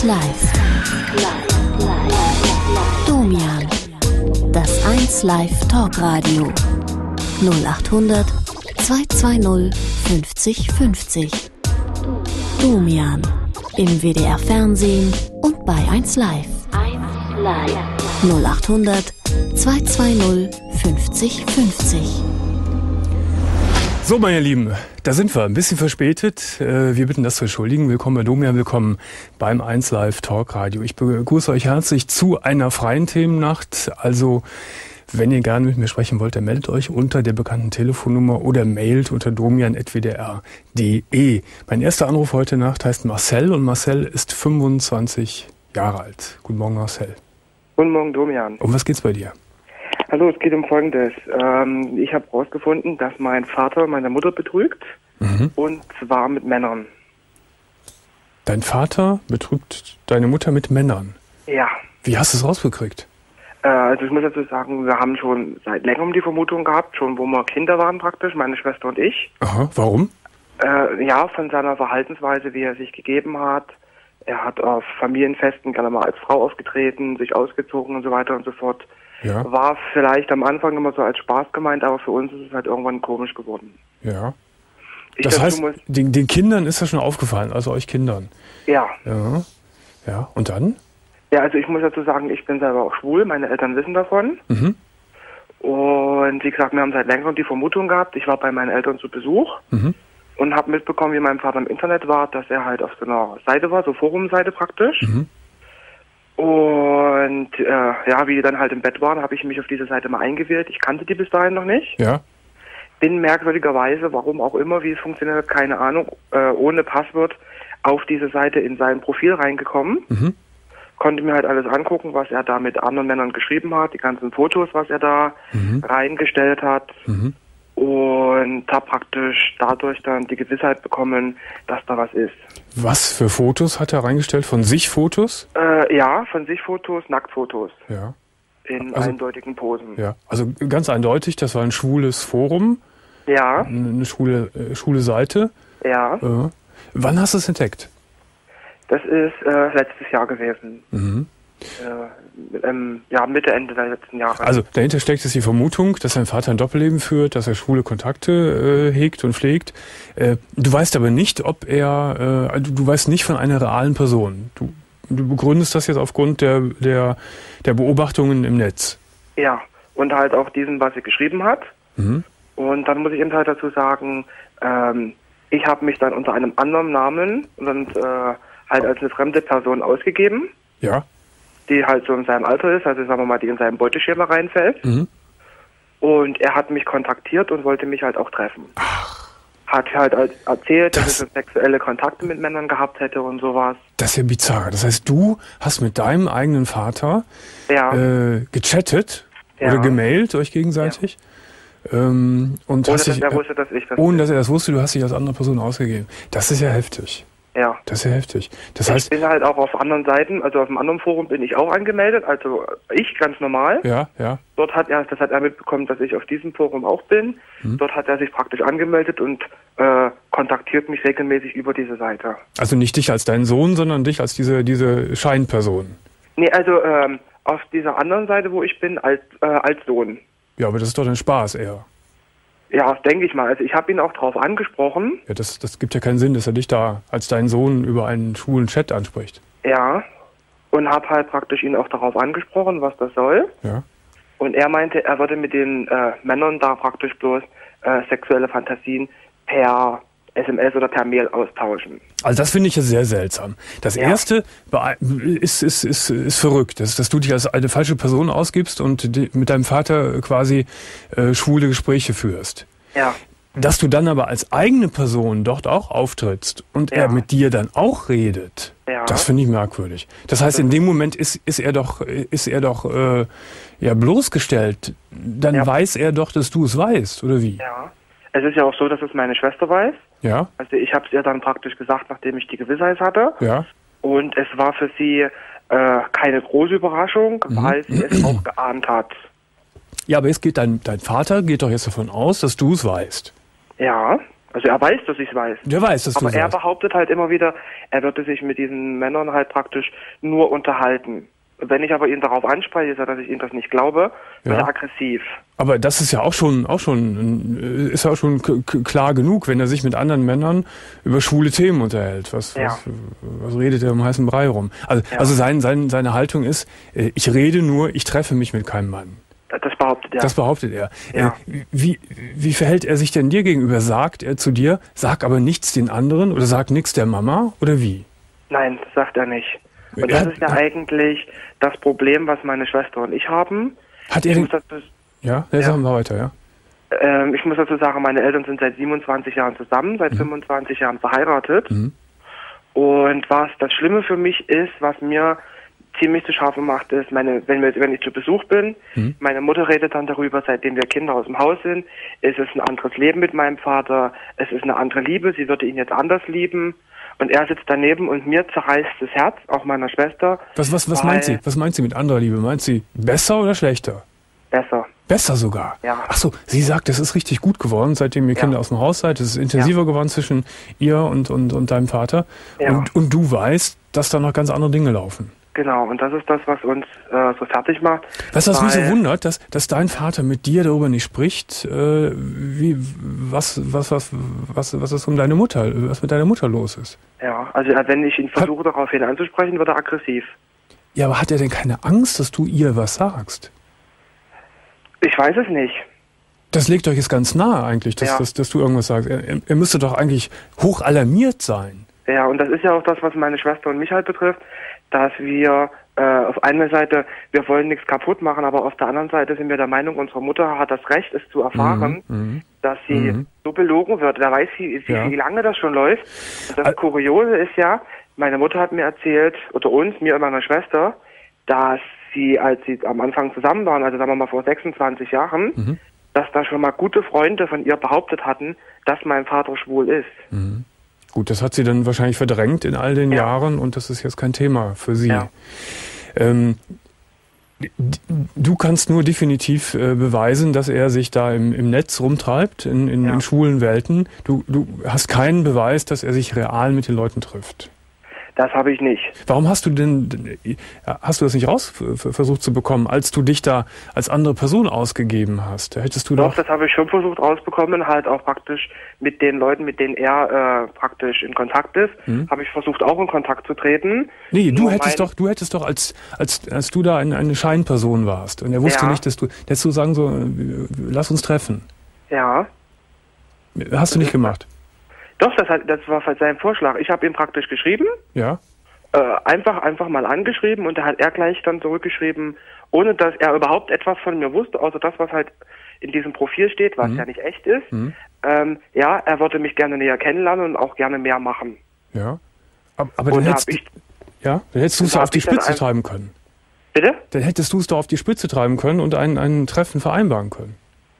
Live. Domian. Das 1 Live Talkradio. 0800 220 50 50. Domian. Im WDR Fernsehen und bei 1 Live. 0800 220 50 50. So, meine Lieben, da sind wir. Ein bisschen verspätet. Wir bitten das zu entschuldigen. Willkommen bei Domian, willkommen beim 1 Live Talkradio. Ich begrüße euch herzlich zu einer freien Themennacht. Also, wenn ihr gerne mit mir sprechen wollt, dann meldet euch unter der bekannten Telefonnummer oder mailt unter domian@wdr.de. Mein erster Anruf heute Nacht heißt Marcel und Marcel ist 25 Jahre alt. Guten Morgen, Marcel. Guten Morgen, Domian. Um was geht's bei dir? Hallo, es geht um Folgendes. Ich habe herausgefunden, dass mein Vater meine Mutter betrügt, und zwar mit Männern. Dein Vater betrügt deine Mutter mit Männern? Ja. Wie hast du es rausgekriegt? Also ich muss dazu sagen, wir haben schon seit längerem die Vermutung gehabt, schon wo wir Kinder waren praktisch, meine Schwester und ich. Aha, warum? Ja, von seiner Verhaltensweise, wie er sich gegeben hat. Er hat auf Familienfesten gerne mal als Frau aufgetreten, sich ausgezogen und so weiter und so fort. Ja. War vielleicht am Anfang immer so als Spaß gemeint, aber für uns ist es halt irgendwann komisch geworden. Ja. Das heißt, den Kindern ist das schon aufgefallen, also euch Kindern? Ja. Ja. Ja, und dann? Ja, also ich muss dazu sagen, ich bin selber auch schwul, meine Eltern wissen davon. Und wie gesagt, wir haben seit längerem die Vermutung gehabt, ich war bei meinen Eltern zu Besuch und habe mitbekommen, wie mein Vater im Internet war, dass er halt auf so einer Seite war, so Forumseite praktisch. Und ja, wie die dann halt im Bett waren, habe ich mich auf diese Seite mal eingewählt. Ich kannte die bis dahin noch nicht. Ja. Bin merkwürdigerweise, warum auch immer, wie es funktioniert hat, keine Ahnung, ohne Passwort auf diese Seite in sein Profil reingekommen. Konnte mir halt alles angucken, was er da mit anderen Männern geschrieben hat, die ganzen Fotos, was er da reingestellt hat. Und habe praktisch dadurch dann die Gewissheit bekommen, dass da was ist. Was für Fotos hat er reingestellt? Von sich Fotos? Ja, von sich Fotos, Nacktfotos. Ja. In eindeutigen Posen. Ja, also ganz eindeutig, das war ein schwules Forum. Ja. Eine schwule Seite. Ja. Wann hast du es entdeckt? Das ist letztes Jahr gewesen. Ja, Mitte, Ende der letzten Jahre. Also dahinter steckt es die Vermutung, dass dein Vater ein Doppelleben führt, dass er schwule Kontakte hegt und pflegt. Du weißt aber nicht, ob er, du weißt nicht von einer realen Person. Du begründest das jetzt aufgrund der Beobachtungen im Netz. Ja, und halt auch diesen, was er geschrieben hat. Und dann muss ich eben halt dazu sagen, ich habe mich dann unter einem anderen Namen und halt als eine fremde Person ausgegeben. Ja. Die halt so in seinem Alter ist, also sagen wir mal, die in seinem Beuteschema reinfällt. Und er hat mich kontaktiert und wollte mich halt auch treffen. Ach. Hat halt erzählt, dass er so sexuelle Kontakte mit Männern gehabt hätte und sowas. Das ist ja bizarr. Das heißt, du hast mit deinem eigenen Vater gechattet oder gemailt euch gegenseitig. Und ohne dass er wusste, dass ich das ohne dass er das wusste, du hast dich als andere Person ausgegeben. Das ist ja heftig. Ja. Das ist ja heftig. Das heißt, ich bin halt auch auf anderen Seiten, also auf einem anderen Forum bin ich auch angemeldet, also ich ganz normal. Ja, ja. Dort hat er mitbekommen, dass ich auf diesem Forum auch bin. Dort hat er sich praktisch angemeldet und kontaktiert mich regelmäßig über diese Seite. Also nicht dich als deinen Sohn, sondern dich als diese Scheinperson. Nee, also auf dieser anderen Seite, wo ich bin, als Sohn. Ja, aber das ist doch ein Spaß eher. Ja, denke ich mal. Also ich habe ihn auch drauf angesprochen. Ja, das gibt ja keinen Sinn, dass er dich da als deinen Sohn über einen schwulen Chat anspricht. Ja, und habe halt praktisch ihn auch darauf angesprochen, was das soll. Ja. Und er meinte, er würde mit den Männern da praktisch bloß sexuelle Fantasien per SMS oder per Mail austauschen. Also das finde ich ja sehr seltsam. Das Erste ist verrückt, dass du dich als eine falsche Person ausgibst und mit deinem Vater quasi schwule Gespräche führst. Ja. Dass du dann aber als eigene Person dort auch auftrittst und er mit dir dann auch redet, das finde ich merkwürdig. Das heißt, in dem Moment ist er doch bloßgestellt. Dann weiß er doch, dass du es weißt, oder wie? Ja. Es ist ja auch so, dass es meine Schwester weiß. Ja. Also ich habe es ihr dann praktisch gesagt, nachdem ich die Gewissheit hatte. Ja. Und es war für sie keine große Überraschung, weil sie es auch geahnt hat. Ja, aber jetzt geht dein Vater geht doch jetzt davon aus, dass du es weißt. Ja, Also er weiß, dass ich es weiß. Der weiß, dass du es weißt. Aber er behauptet halt immer wieder, er würde sich mit diesen Männern halt praktisch nur unterhalten. Wenn ich aber ihn darauf anspreche, dass ich ihm das nicht glaube, wird er aggressiv. Aber das ist ja auch schon klar genug, wenn er sich mit anderen Männern über schwule Themen unterhält. Was redet er um heißen Brei rum? Also seine Haltung ist, ich rede nur, ich treffe mich mit keinem Mann. Das behauptet er. Das behauptet er. Ja. Wie verhält er sich denn dir gegenüber? Sagt er zu dir, sag aber nichts den anderen oder sag nichts der Mama oder wie? Nein, das sagt er nicht. Und das ist ja eigentlich das Problem, was meine Schwester und ich haben. Hat er sagen wir weiter, ja. Ich muss dazu sagen, meine Eltern sind seit 27 Jahren zusammen, seit 25 Jahren verheiratet. Und was das Schlimme für mich ist, was mir ziemlich zu schaffen macht, ist, wenn ich zu Besuch bin, meine Mutter redet dann darüber, seitdem wir Kinder aus dem Haus sind, ist es ein anderes Leben mit meinem Vater, es ist eine andere Liebe, sie würde ihn jetzt anders lieben. Und er sitzt daneben und mir zerreißt das Herz, auch meiner Schwester. Was meint sie? Was meint sie mit anderer Liebe? Meint sie besser oder schlechter? Besser. Besser sogar? Ja. Ach so, sie sagt, es ist richtig gut geworden, seitdem ihr Kinder aus dem Haus seid. Es ist intensiver geworden zwischen ihr und deinem Vater. Ja. Und du weißt, dass da noch ganz andere Dinge laufen. Genau, und das ist das, was uns so fertig macht. Weißt du, was mich so wundert, dass dein Vater mit dir darüber nicht spricht, was ist um deine Mutter, was mit deiner Mutter los ist? Ja, also wenn ich ihn versuche, daraufhin anzusprechen, wird er aggressiv. Ja, aber hat er denn keine Angst, dass du ihr was sagst? Ich weiß es nicht. Das legt euch jetzt ganz nahe eigentlich, dass du irgendwas sagst. Er müsste doch eigentlich hoch alarmiert sein. Ja, und das ist ja auch das, was meine Schwester und mich halt betrifft, dass wir auf einer Seite, wir wollen nichts kaputt machen, aber auf der anderen Seite sind wir der Meinung, unsere Mutter hat das Recht, es zu erfahren, dass sie so belogen wird. Wer weiß, wie lange das schon läuft. Und das Kuriose ist ja, meine Mutter hat mir erzählt, oder mir und meiner Schwester, dass sie, als sie am Anfang zusammen waren, also sagen wir mal vor 26 Jahren, dass da schon mal gute Freunde von ihr behauptet hatten, dass mein Vater schwul ist. Gut, das hat sie dann wahrscheinlich verdrängt in all den Jahren und das ist jetzt kein Thema für sie. Ja. Du kannst nur definitiv beweisen, dass er sich da im Netz rumtreibt, in schwulen Welten. Du hast keinen Beweis, dass er sich real mit den Leuten trifft. Das habe ich nicht. Hast du das nicht versucht zu bekommen, als du dich da als andere Person ausgegeben hast? Doch, das habe ich schon versucht rausbekommen, halt auch praktisch mit den Leuten, mit denen er praktisch in Kontakt ist, habe ich versucht auch in Kontakt zu treten. Nee, du hättest doch, als du da eine Scheinperson warst und er wusste nicht, hättest du sagen so, lass uns treffen. Ja. Hast du nicht gemacht? Doch, das war sein Vorschlag. Ich habe ihm praktisch geschrieben. Ja. Einfach mal angeschrieben und da hat er gleich dann zurückgeschrieben, ohne dass er überhaupt etwas von mir wusste, außer das, was halt in diesem Profil steht, was ja nicht echt ist. Er würde mich gerne näher kennenlernen und auch gerne mehr machen. Ja. Aber dann hättest du es auf die Spitze treiben können. Bitte? Dann hättest du es doch auf die Spitze treiben können und ein Treffen vereinbaren können.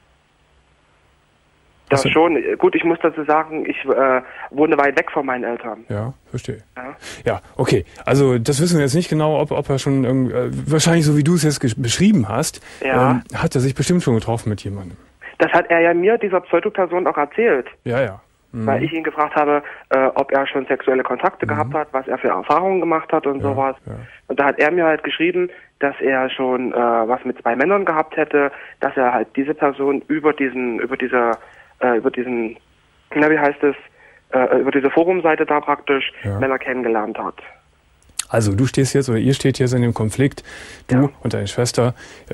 Das schon. Gut, ich muss dazu sagen, ich wohne weit weg von meinen Eltern. Ja, verstehe. Ja, okay. Also das wissen wir jetzt nicht genau, ob er schon wahrscheinlich so wie du es jetzt beschrieben hast, hat er sich bestimmt schon getroffen mit jemandem. Das hat er ja mir, dieser Pseudoperson, auch erzählt. Ja. Weil ich ihn gefragt habe, ob er schon sexuelle Kontakte gehabt hat, was er für Erfahrungen gemacht hat und sowas. Ja. Und da hat er mir halt geschrieben, dass er schon was mit 2 Männern gehabt hätte, dass er halt diese Person über diese Forumseite da praktisch Männer kennengelernt hat. Also du stehst jetzt, oder ihr steht jetzt in dem Konflikt, du und deine Schwester,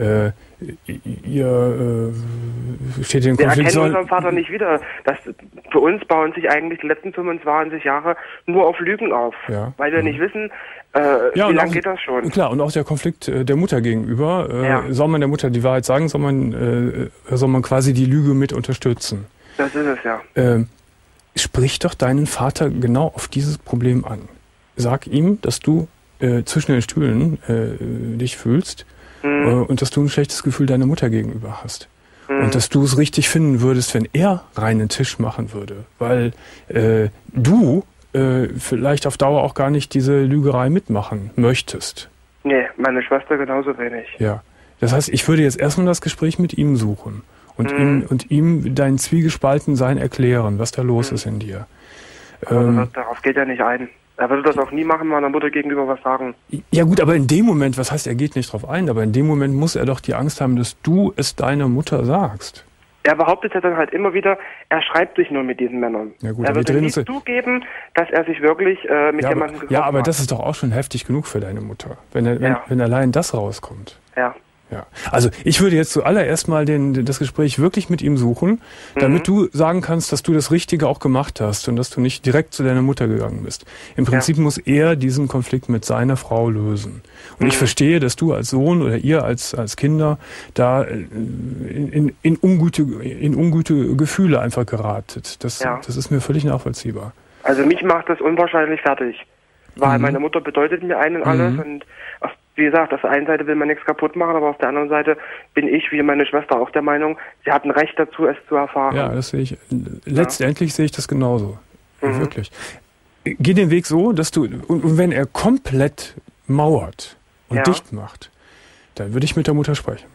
ihr steht in dem Konflikt. Wir erkennen unseren Vater nicht wieder. Für uns bauen sich eigentlich die letzten 25 Jahre nur auf Lügen auf, weil wir nicht wissen, wie lange geht das schon. Klar, und auch der Konflikt der Mutter gegenüber. Soll man der Mutter die Wahrheit sagen, soll man quasi die Lüge mit unterstützen? Das ist es, ja. Sprich doch deinen Vater genau auf dieses Problem an. Sag ihm, dass du zwischen den Stühlen dich fühlst und dass du ein schlechtes Gefühl deiner Mutter gegenüber hast. Und dass du es richtig finden würdest, wenn er reinen Tisch machen würde. Weil du vielleicht auf Dauer auch gar nicht diese Lügerei mitmachen möchtest. Nee, meine Schwester genauso wenig. Ja. Das heißt, ich würde jetzt erstmal das Gespräch mit ihm suchen. und ihm dein Zwiegespaltensein erklären, was da los ist in dir. Aber darauf geht er nicht ein. Er würde das auch nie machen, meiner Mutter gegenüber was sagen. Ja gut, aber in dem Moment, was heißt, er geht nicht drauf ein, aber in dem Moment muss er doch die Angst haben, dass du es deiner Mutter sagst. Er behauptet ja dann halt immer wieder, er schreibt sich nur mit diesen Männern. Ja gut, er wird nie zugeben, dass er sich wirklich mit jemandem getroffen hat. Ja, aber das ist doch auch schon heftig genug für deine Mutter, wenn allein das rauskommt. Ja. Ja, also ich würde jetzt zuallererst mal das Gespräch wirklich mit ihm suchen, damit du sagen kannst, dass du das Richtige auch gemacht hast und dass du nicht direkt zu deiner Mutter gegangen bist. Im Prinzip muss er diesen Konflikt mit seiner Frau lösen. Und ich verstehe, dass du als Sohn oder ihr als Kinder da in ungute Gefühle einfach geratet. Das ist mir völlig nachvollziehbar. Also mich macht das unwahrscheinlich fertig, weil meine Mutter bedeutet mir einen alles und wie gesagt, auf der einen Seite will man nichts kaputt machen, aber auf der anderen Seite bin ich, wie meine Schwester, auch der Meinung, sie hat ein Recht dazu, es zu erfahren. Ja, das sehe ich. Letztendlich sehe ich das genauso. Wirklich. Geh den Weg so, dass du, und wenn er komplett mauert und dicht macht, dann würde ich mit der Mutter sprechen.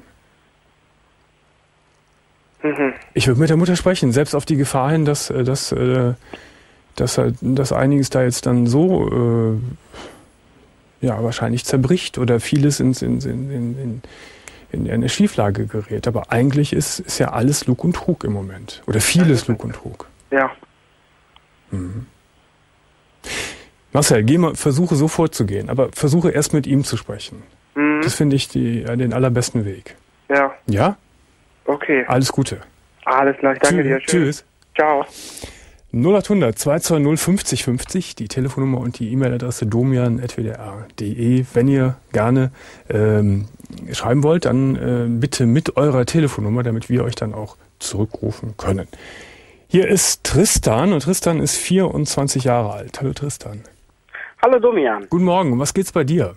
Ich würde mit der Mutter sprechen, selbst auf die Gefahr hin, dass einiges da jetzt dann so wahrscheinlich zerbricht oder vieles in eine Schieflage gerät. Aber eigentlich ist ja alles Lug und Trug im Moment. Oder vieles Lug und Trug. Ja. Marcel, versuche so vorzugehen, aber versuche erst mit ihm zu sprechen. Das finde ich den allerbesten Weg. Ja. Ja? Okay. Alles Gute. Alles klar, danke dir. Tschüss. Ciao. 0800 220 50 50, die Telefonnummer und die E-Mail-Adresse domian@wdr.de. Wenn ihr gerne schreiben wollt, dann bitte mit eurer Telefonnummer, damit wir euch dann auch zurückrufen können. Hier ist Tristan und Tristan ist 24 Jahre alt. Hallo Tristan. Hallo Domian. Guten Morgen, um was geht's bei dir?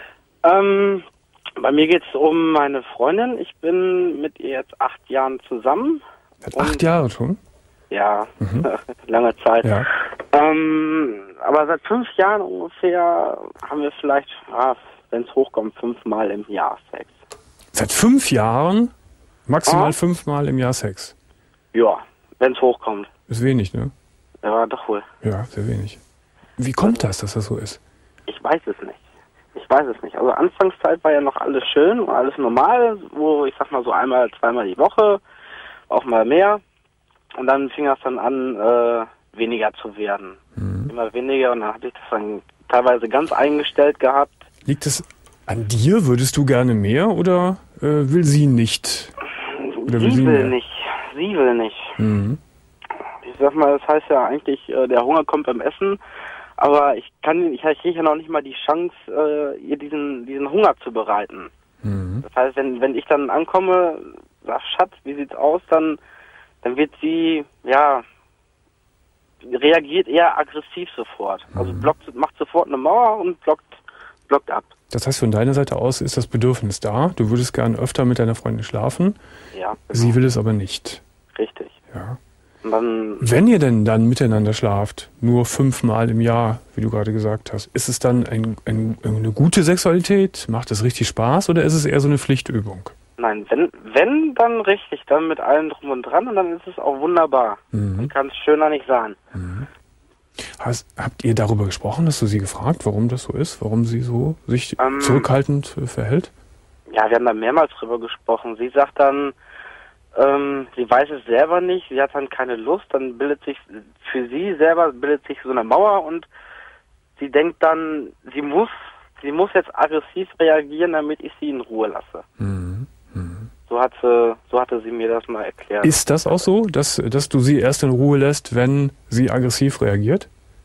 Bei mir geht's um meine Freundin. Ich bin mit ihr jetzt 8 Jahren zusammen. Seit 8 Jahren schon? Ja, lange Zeit. Ja. Aber seit 5 Jahren ungefähr haben wir vielleicht, wenn es hochkommt, 5-mal im Jahr Sex. Seit 5 Jahren? Maximal 5-mal im Jahr Sex? Ja, wenn es hochkommt. Ist wenig, ne? Ja, doch wohl. Ja, sehr wenig. Wie kommt das, dass das so ist? Ich weiß es nicht. Also Anfangszeit war ja noch alles schön und alles normal, wo ich sag mal so 1-, 2-mal die Woche, auch mal mehr. Und dann fing das dann an, weniger zu werden. Immer weniger und dann habe ich das dann teilweise ganz eingestellt gehabt. Liegt es an dir? Würdest du gerne mehr oder will sie nicht? Oder sie will nicht. Sie will nicht. Ich sag mal, das heißt ja eigentlich, der Hunger kommt beim Essen, aber ich kriege ja noch nicht mal die Chance, ihr diesen Hunger zu bereiten. Das heißt, wenn ich dann ankomme, sag Schatz, wie sieht's aus, dann wird sie, reagiert eher aggressiv sofort. Also macht sofort eine Mauer und blockt ab. Das heißt, von deiner Seite aus ist das Bedürfnis da. Du würdest gern öfter mit deiner Freundin schlafen. Ja. Genau. Sie will es aber nicht. Richtig. Ja. Und dann, wenn ihr denn dann miteinander schlaft, nur 5-mal im Jahr, wie du gerade gesagt hast, ist es dann eine gute Sexualität? Macht es richtig Spaß oder ist es eher so eine Pflichtübung? Nein, wenn dann richtig, dann mit allem drum und dran und dann ist es auch wunderbar. Man kann es schöner nicht sagen. Habt ihr darüber gesprochen? Hast du sie gefragt, warum das so ist? Warum sie so sich zurückhaltend verhält? Ja, wir haben da mehrmals drüber gesprochen. Sie sagt dann, sie weiß es selber nicht, sie hat dann keine Lust, dann bildet sich für sie selber so eine Mauer und sie denkt dann, sie muss jetzt aggressiv reagieren, damit ich sie in Ruhe lasse. So hatte sie mir das mal erklärt. Ist das auch so, dass du sie erst in Ruhe lässt, wenn sie aggressiv reagiert?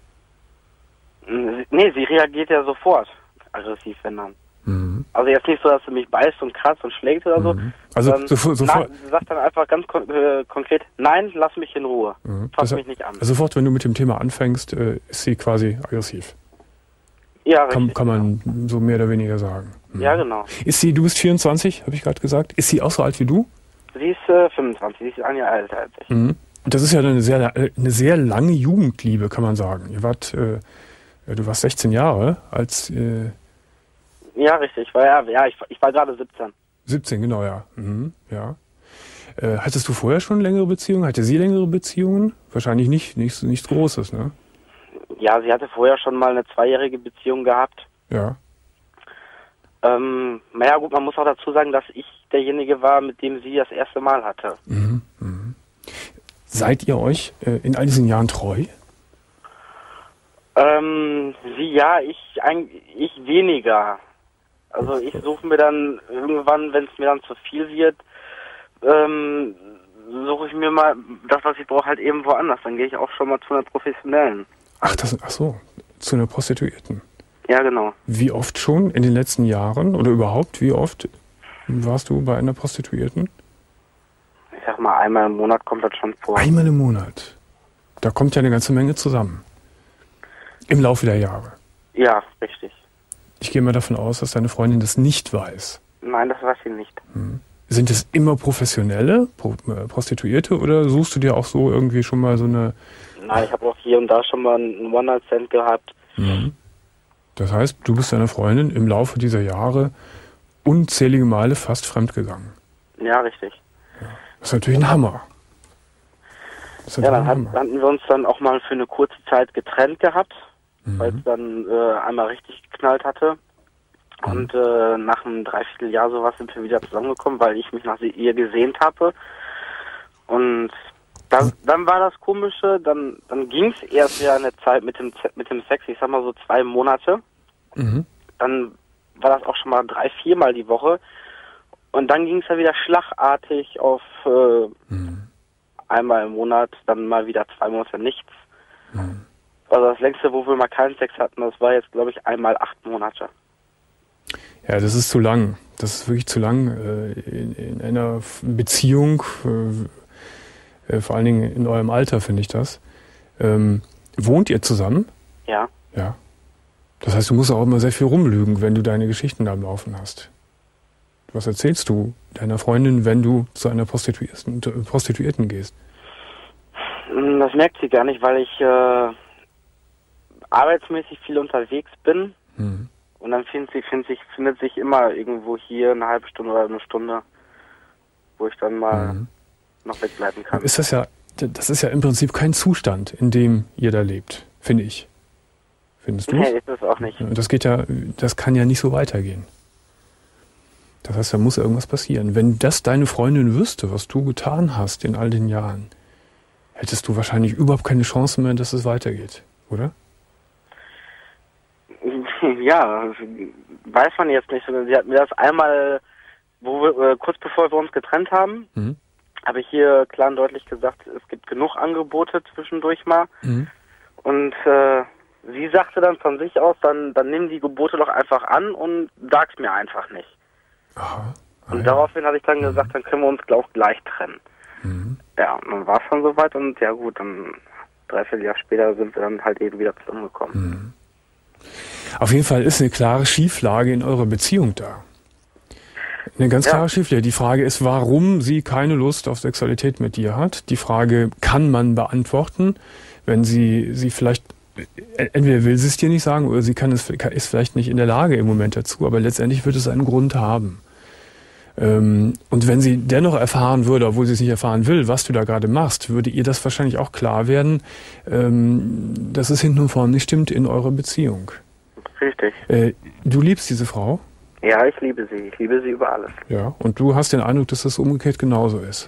Nee, sie reagiert ja sofort aggressiv, wenn dann. Also jetzt nicht so, dass sie mich beißt und kratzt und schlägt oder so. Also sofort. Sie sagt dann einfach ganz konkret, nein, lass mich in Ruhe. Fass mich nicht an. Also sofort, wenn du mit dem Thema anfängst, ist sie quasi aggressiv. Ja, richtig. Kann man so mehr oder weniger sagen. Ja, genau. Du bist 24, habe ich gerade gesagt. Ist sie auch so alt wie du? Sie ist 25, sie ist 1 Jahr älter als ich. Das ist ja eine sehr lange Jugendliebe, kann man sagen. Du warst 16 Jahre als... Ja, richtig. Ich war gerade 17. 17, genau, ja. Ja. Hattest du vorher schon längere Beziehungen? Hatte sie längere Beziehungen? Wahrscheinlich nichts Großes, ne? Ja, sie hatte vorher schon mal eine 2-jährige Beziehung gehabt. Ja. Naja gut, man muss auch dazu sagen, dass ich derjenige war, mit dem sie das erste Mal hatte. Mhm. Mhm. Seid ihr euch in all diesen Jahren treu? Sie ja, ich weniger. Also ich suche mir dann irgendwann, wenn es mir dann zu viel wird, suche ich mir mal das, was ich brauche, halt eben woanders. Dann gehe ich auch schon mal zu einer Professionellen. Ach so, zu einer Prostituierten. Ja, genau. Wie oft schon in den letzten Jahren oder überhaupt, wie oft warst du bei einer Prostituierten? Ich sag mal, einmal im Monat kommt das schon vor. Einmal im Monat? Da kommt ja eine ganze Menge zusammen. Im Laufe der Jahre. Ja, richtig. Ich gehe mal davon aus, dass deine Freundin das nicht weiß. Nein, das weiß sie nicht. Hm. Sind es immer professionelle Prostituierte oder suchst du dir auch so irgendwie schon mal so eine... Nein, ich habe auch hier und da schon mal einen One-Night-Stand gehabt. Mhm. Das heißt, du bist deiner Freundin im Laufe dieser Jahre unzählige Male fast fremdgegangen. Ja, richtig. Ja. Das ist natürlich ein Hammer. Ja, dann hatten wir uns dann auch mal für eine kurze Zeit getrennt gehabt, weil es dann einmal richtig geknallt hatte. Und nach einem Dreivierteljahr sowas sind wir wieder zusammengekommen, weil ich mich nach ihr gesehnt habe. Und dann war das Komische, dann ging es erst ja eine Zeit mit dem Sex, ich sag mal so 2 Monate. Mhm. Dann war das auch schon mal 3-4 Mal die Woche. Und dann ging es ja wieder schlagartig auf einmal im Monat, dann mal wieder 2 Monate nichts. Mhm. Also das längste, wo wir mal keinen Sex hatten, das war jetzt, glaube ich, einmal 8 Monate. Ja, das ist zu lang. Das ist wirklich zu lang in einer Beziehung, vor allen Dingen in eurem Alter, finde ich das. Wohnt ihr zusammen? Ja. Ja. Das heißt, du musst auch immer sehr viel rumlügen, wenn du deine Geschichten da am Laufen hast. Was erzählst du deiner Freundin, wenn du zu einer Prostituierten gehst? Das merkt sie gar nicht, weil ich arbeitsmäßig viel unterwegs bin. Mhm. Und dann findet sich immer irgendwo hier eine halbe Stunde oder eine Stunde, wo ich dann mal noch wegbleiben kann. Das ist ja im Prinzip kein Zustand, in dem ihr da lebt, finde ich. Findest du? Nee, ist es auch nicht. Das kann ja nicht so weitergehen. Das heißt, da muss irgendwas passieren. Wenn das deine Freundin wüsste, was du getan hast in all den Jahren, hättest du wahrscheinlich überhaupt keine Chance mehr, dass es weitergeht, oder? Ja, weiß man jetzt nicht. Sie hat mir das einmal, kurz bevor wir uns getrennt haben, habe ich hier klar und deutlich gesagt, es gibt genug Angebote zwischendurch mal. Mhm. Und sie sagte dann von sich aus, dann nimm die Gebote doch einfach an und sag's mir einfach nicht. Aha. Und daraufhin habe ich dann gesagt, dann können wir uns auch gleich trennen. Mhm. Ja, und dann war es dann soweit und ja gut, dann 3-4 Jahre später sind wir dann halt eben wieder zusammengekommen. Mhm. Auf jeden Fall ist eine klare Schieflage in eurer Beziehung da. Eine ganz klare Schieflage. Die Frage ist, warum sie keine Lust auf Sexualität mit dir hat. Die Frage kann man beantworten, wenn sie vielleicht, entweder will sie es dir nicht sagen oder sie ist vielleicht nicht in der Lage im Moment dazu, aber letztendlich wird es einen Grund haben. Und wenn sie dennoch erfahren würde, obwohl sie es nicht erfahren will, was du da gerade machst, würde ihr das wahrscheinlich auch klar werden, dass es hinten und vorne nicht stimmt in eurer Beziehung. Richtig. Du liebst diese Frau? Ja, ich liebe sie. Ich liebe sie über alles. Ja, und du hast den Eindruck, dass das umgekehrt genauso ist?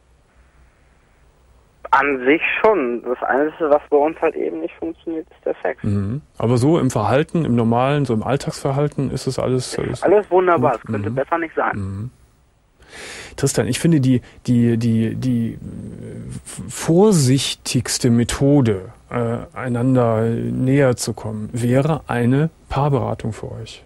An sich schon. Das Einzige, was bei uns halt eben nicht funktioniert, ist der Sex. Mhm. Aber so im Verhalten, im normalen, so im Alltagsverhalten ist es alles wunderbar. Es könnte besser nicht sein. Mhm. Tristan, ich finde die vorsichtigste Methode, einander näher zu kommen, wäre eine Paarberatung für euch.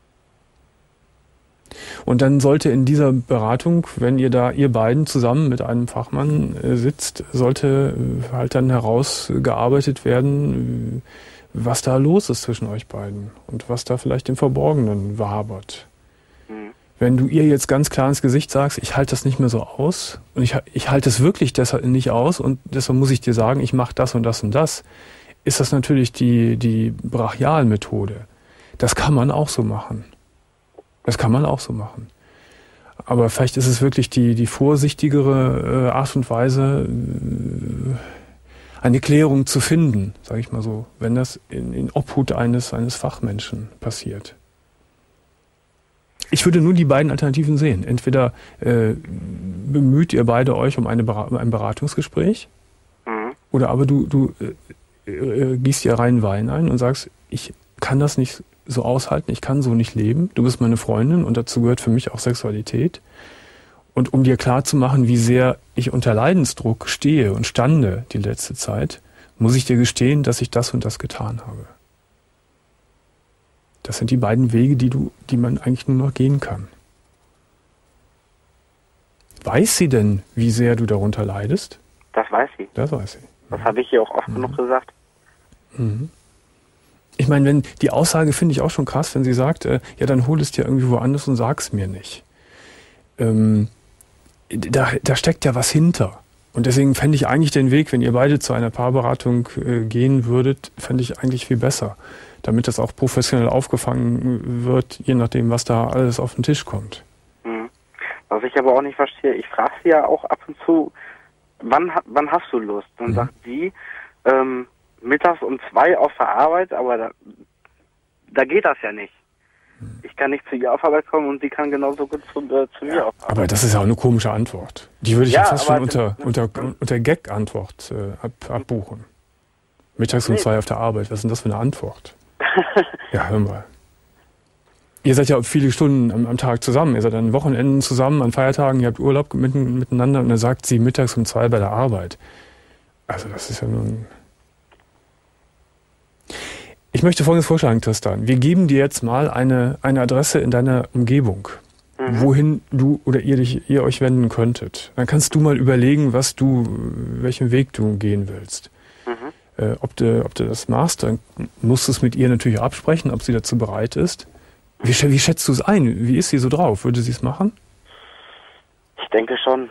Und dann sollte in dieser Beratung, wenn ihr beiden zusammen mit einem Fachmann sitzt, sollte halt dann herausgearbeitet werden, was da los ist zwischen euch beiden und was da vielleicht im Verborgenen wabert. Mhm. Wenn du ihr jetzt ganz klar ins Gesicht sagst, ich halte das nicht mehr so aus und ich halte es wirklich deshalb nicht aus und deshalb muss ich dir sagen, ich mache das und das und das, ist das natürlich die Brachialmethode. Das kann man auch so machen. Das kann man auch so machen. Aber vielleicht ist es wirklich die vorsichtigere Art und Weise, eine Klärung zu finden, sage ich mal so, wenn das in Obhut eines Fachmenschen passiert. Ich würde nur die beiden Alternativen sehen. Entweder bemüht ihr beide euch um ein Beratungsgespräch, oder aber du gießt dir rein Wein ein und sagst, ich kann das nicht so aushalten, ich kann so nicht leben, du bist meine Freundin und dazu gehört für mich auch Sexualität. Und um dir klarzumachen, wie sehr ich unter Leidensdruck stehe und stande die letzte Zeit, muss ich dir gestehen, dass ich das und das getan habe. Das sind die beiden Wege, die man eigentlich nur noch gehen kann. Weiß sie denn, wie sehr du darunter leidest? Das weiß sie. Das weiß sie. Das habe ich ihr auch oft genug gesagt. Ich meine, die Aussage finde ich auch schon krass, wenn sie sagt, ja, dann hol es dir irgendwie woanders und sag's mir nicht. Da steckt ja was hinter. Und deswegen fände ich eigentlich den Weg, wenn ihr beide zu einer Paarberatung gehen würdet, fände ich eigentlich viel besser. Damit das auch professionell aufgefangen wird, je nachdem, was da alles auf den Tisch kommt. Was ich aber auch nicht verstehe, ich frage sie ja auch ab und zu, wann hast du Lust? Dann sagt sie, mittags um 2 auf der Arbeit, aber da geht das ja nicht. Ich kann nicht zu ihr auf Arbeit kommen und sie kann genauso gut zu mir auf Arbeit. Aber das ist ja auch eine komische Antwort. Die würde ich ja fast schon unter Gag-Antwort abbuchen. Mittags um 2 auf der Arbeit, was ist denn das für eine Antwort? Ja, hör mal. Ihr seid ja viele Stunden am Tag zusammen. Ihr seid an Wochenenden zusammen, an Feiertagen, ihr habt Urlaub miteinander und dann sagt sie mittags um 2 bei der Arbeit. Also das ist ja nun... Ich möchte Folgendes vorschlagen, Tristan. Wir geben dir jetzt mal eine Adresse in deiner Umgebung, wohin du oder ihr euch wenden könntet. Dann kannst du mal überlegen, welchen Weg du gehen willst. Ob du das machst, dann musst du es mit ihr natürlich absprechen, ob sie dazu bereit ist. Wie schätzt du es ein? Wie ist sie so drauf? Würde sie es machen? Ich denke schon.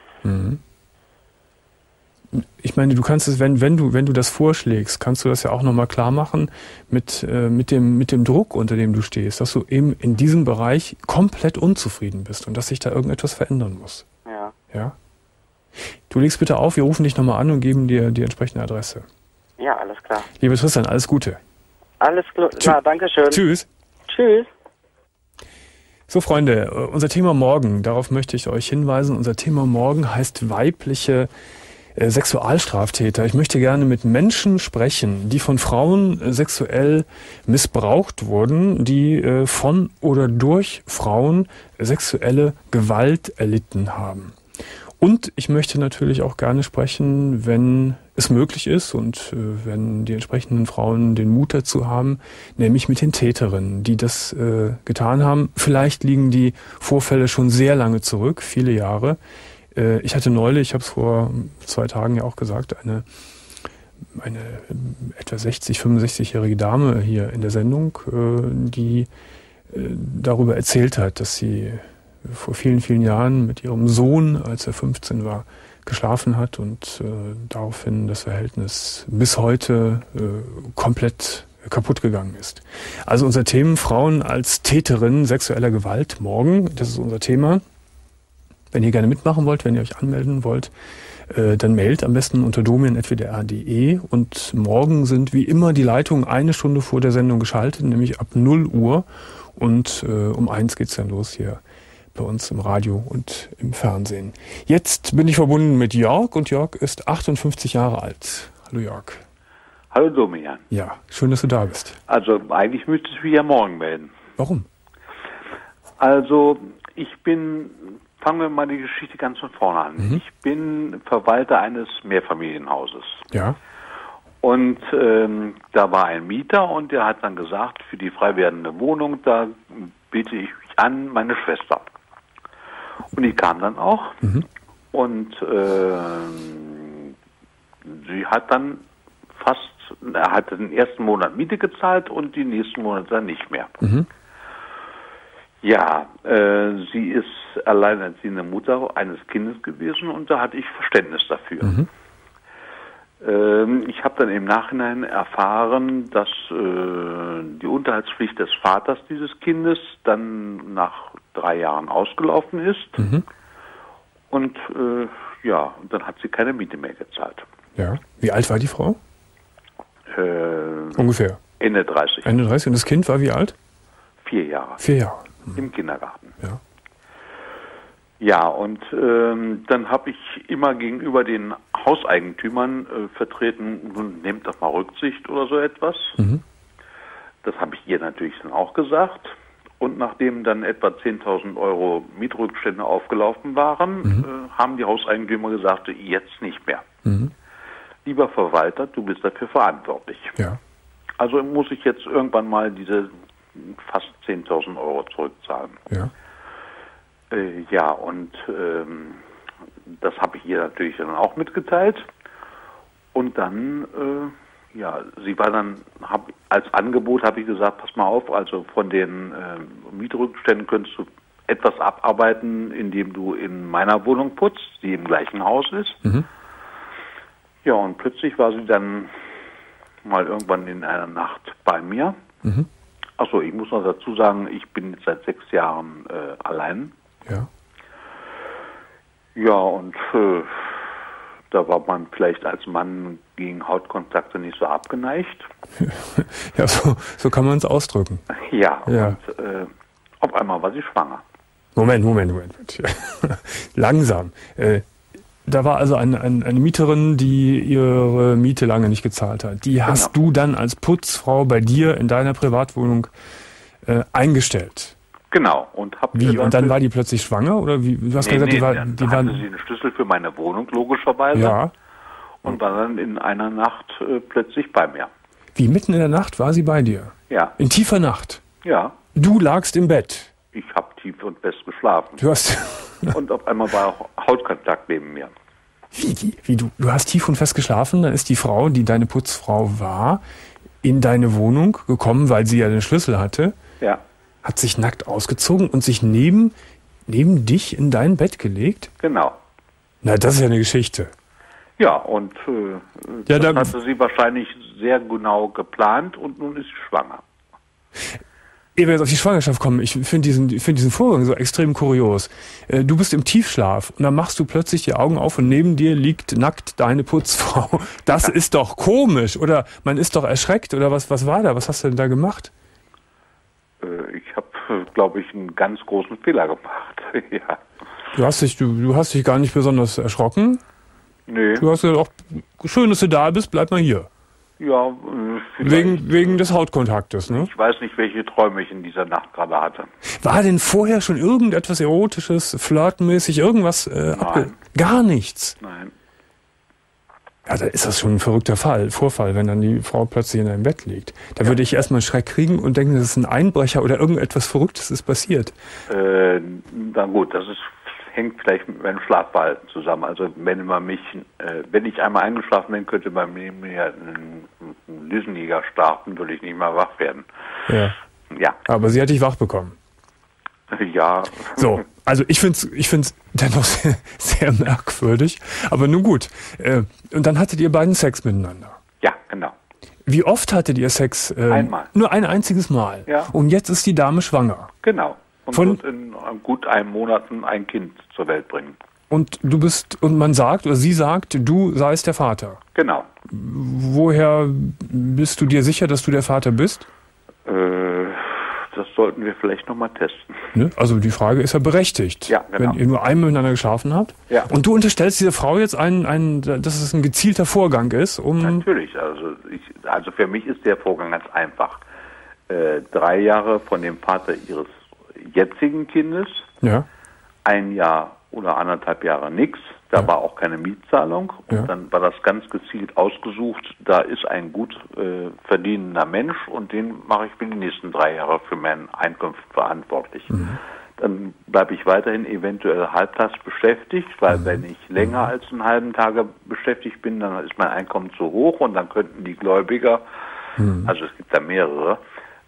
Ich meine, du kannst es, wenn du das vorschlägst, kannst du das ja auch nochmal klar machen mit dem Druck, unter dem du stehst, dass du eben in diesem Bereich komplett unzufrieden bist und dass sich da irgendetwas verändern muss. Ja? Du legst bitte auf, wir rufen dich nochmal an und geben dir die entsprechende Adresse. Ja, alles klar. Lieber Tristan, alles Gute. Alles klar, danke schön. Tschüss. Tschüss. So, Freunde, unser Thema morgen, darauf möchte ich euch hinweisen. Unser Thema morgen heißt weibliche Sexualstraftäter. Ich möchte gerne mit Menschen sprechen, die von Frauen sexuell missbraucht wurden, die von oder durch Frauen sexuelle Gewalt erlitten haben. Und ich möchte natürlich auch gerne sprechen, wenn es möglich ist und wenn die entsprechenden Frauen den Mut dazu haben, nämlich mit den Täterinnen, die das getan haben. Vielleicht liegen die Vorfälle schon sehr lange zurück, viele Jahre. Ich hatte neulich, ich habe es vor 2 Tagen ja auch gesagt, eine etwa 65-jährige Dame hier in der Sendung, die darüber erzählt hat, dass sie vor vielen, vielen Jahren mit ihrem Sohn, als er 15 war, geschlafen hat und daraufhin das Verhältnis bis heute komplett kaputt gegangen ist. Also unser Thema Frauen als Täterinnen sexueller Gewalt morgen, das ist unser Thema. Wenn ihr gerne mitmachen wollt, wenn ihr euch anmelden wollt, dann mailt am besten unter domian@wdr.de und morgen sind wie immer die Leitungen 1 Stunde vor der Sendung geschaltet, nämlich ab 0 Uhr und um 1 geht's dann los hier bei uns im Radio und im Fernsehen. Jetzt bin ich verbunden mit Jörg und Jörg ist 58 Jahre alt. Hallo Jörg. Hallo Domian. Ja, schön, dass du da bist. Also eigentlich müsstest du mich ja morgen melden. Warum? Also fangen wir mal die Geschichte ganz von vorne an. Ich bin Verwalter eines Mehrfamilienhauses. Ja. Und da war ein Mieter und der hat dann gesagt, für die frei werdende Wohnung, da biete ich an meine Schwester. Und die kam dann auch und sie hat dann er hat den ersten Monat Miete gezahlt und die nächsten Monate dann nicht mehr. Ja, sie ist alleinerziehende Mutter eines Kindes gewesen und da hatte ich Verständnis dafür. Ich habe dann im Nachhinein erfahren, dass die Unterhaltspflicht des Vaters dieses Kindes dann nach 3 Jahren ausgelaufen ist. Mhm. Und dann hat sie keine Miete mehr gezahlt. Ja. Wie alt war die Frau? Ungefähr. Ende 30. Ende 30. Und das Kind war wie alt? 4 Jahre. 4 Jahre. Mhm. Im Kindergarten. Ja. Ja, und dann habe ich immer gegenüber den Hauseigentümern vertreten, nun nehmt doch mal Rücksicht oder so etwas. Mhm. Das habe ich ihr natürlich dann auch gesagt. Und nachdem dann etwa 10.000 Euro Mietrückstände aufgelaufen waren, haben die Hauseigentümer gesagt, jetzt nicht mehr. Mhm. Lieber Verwalter, du bist dafür verantwortlich. Ja. Also muss ich jetzt irgendwann mal diese fast 10.000 Euro zurückzahlen. Ja. Und das habe ich ihr natürlich dann auch mitgeteilt. Und dann, sie war dann, als Angebot habe ich gesagt, pass mal auf, also von den Mietrückständen könntest du etwas abarbeiten, indem du in meiner Wohnung putzt, die im gleichen Haus ist. Mhm. Ja, und plötzlich war sie dann mal irgendwann in einer Nacht bei mir. Mhm. Achso, ich muss noch dazu sagen, ich bin jetzt seit 6 Jahren allein. Ja. Ja, und da war man vielleicht als Mann gegen Hautkontakte nicht so abgeneigt. Ja, so kann man es ausdrücken. Ja. Und auf einmal war sie schwanger. Moment. Langsam. Da war also eine Mieterin, die ihre Miete lange nicht gezahlt hat. Die hast du dann als Putzfrau bei dir in deiner Privatwohnung eingestellt. Genau. Und wie? Und dann war die plötzlich schwanger? Oder wie? Du hast gesagt, die hatte sie einen Schlüssel für meine Wohnung, logischerweise. Ja. Und war dann in einer Nacht plötzlich bei mir. Wie, mitten in der Nacht war sie bei dir? Ja. In tiefer Nacht? Ja. Du lagst im Bett? Ich habe tief und fest geschlafen. Du hast... Und auf einmal war auch Hautkontakt neben mir. Wie du hast tief und fest geschlafen? Dann ist die Frau, die deine Putzfrau war, in deine Wohnung gekommen, weil sie ja den Schlüssel hatte. Ja. Hat sich nackt ausgezogen und sich neben dich in dein Bett gelegt? Genau. Na, das ist ja eine Geschichte. Ja, und das hatte sie wahrscheinlich sehr genau geplant und nun ist sie schwanger. Ehe wir jetzt auf die Schwangerschaft kommen, ich finde diesen Vorgang so extrem kurios. Du bist im Tiefschlaf und dann machst du plötzlich die Augen auf und neben dir liegt nackt deine Putzfrau. Das ist doch komisch, oder man ist doch erschreckt, oder was war da? Was hast du denn da gemacht? Ich habe, glaube ich, einen ganz großen Fehler gemacht. Ja. Du hast dich gar nicht besonders erschrocken? Nee. Du hast gesagt, schön, dass du da bist, bleib mal hier. Ja, wegen des Hautkontaktes, ne? Ich weiß nicht, welche Träume ich in dieser Nacht gerade hatte. War denn vorher schon irgendetwas Erotisches, flirtmäßig, irgendwas? Gar nichts? Nein. Ja, da ist das schon ein verrückter Vorfall, wenn dann die Frau plötzlich in einem Bett liegt. Da würde ich erstmal Schreck kriegen und denken, das ist ein Einbrecher oder irgendetwas Verrücktes ist passiert. Na gut, hängt vielleicht mit meinem Schlafverhalten zusammen. Also wenn ich einmal eingeschlafen bin, könnte bei mir ein Düsenjäger starten, würde ich nicht mal wach werden. Ja. Aber sie hat dich wach bekommen. Ja. So, also ich find's dennoch sehr, sehr merkwürdig. Aber nun gut. Und dann hattet ihr beiden Sex miteinander. Ja, genau. Wie oft hattet ihr Sex? Einmal. Nur ein einziges Mal. Ja. Und jetzt ist die Dame schwanger. Genau. Und wird in gut 1 Monat ein Kind zur Welt bringen. Und man sagt, oder sie sagt, du seist der Vater. Genau. Woher bist du dir sicher, dass du der Vater bist? Das sollten wir vielleicht nochmal testen. Ne? Also die Frage ist ja berechtigt. Ja, genau. Wenn ihr nur einmal miteinander geschlafen habt. Ja. Und du unterstellst dieser Frau jetzt dass es ein gezielter Vorgang ist, Natürlich. Also für mich ist der Vorgang ganz einfach. 3 Jahre von dem Vater ihres jetzigen Kindes. Ja. 1 Jahr oder 1,5 Jahre nichts. Da war auch keine Mietzahlung. Und dann war das ganz gezielt ausgesucht. Da ist ein gut verdienender Mensch und den mache ich für die nächsten 3 Jahre für meine Einkünfte verantwortlich. Mhm. Dann bleibe ich weiterhin eventuell halbtags beschäftigt, weil wenn ich länger als einen halben Tag beschäftigt bin, dann ist mein Einkommen zu hoch und dann könnten die Gläubiger, also es gibt da mehrere,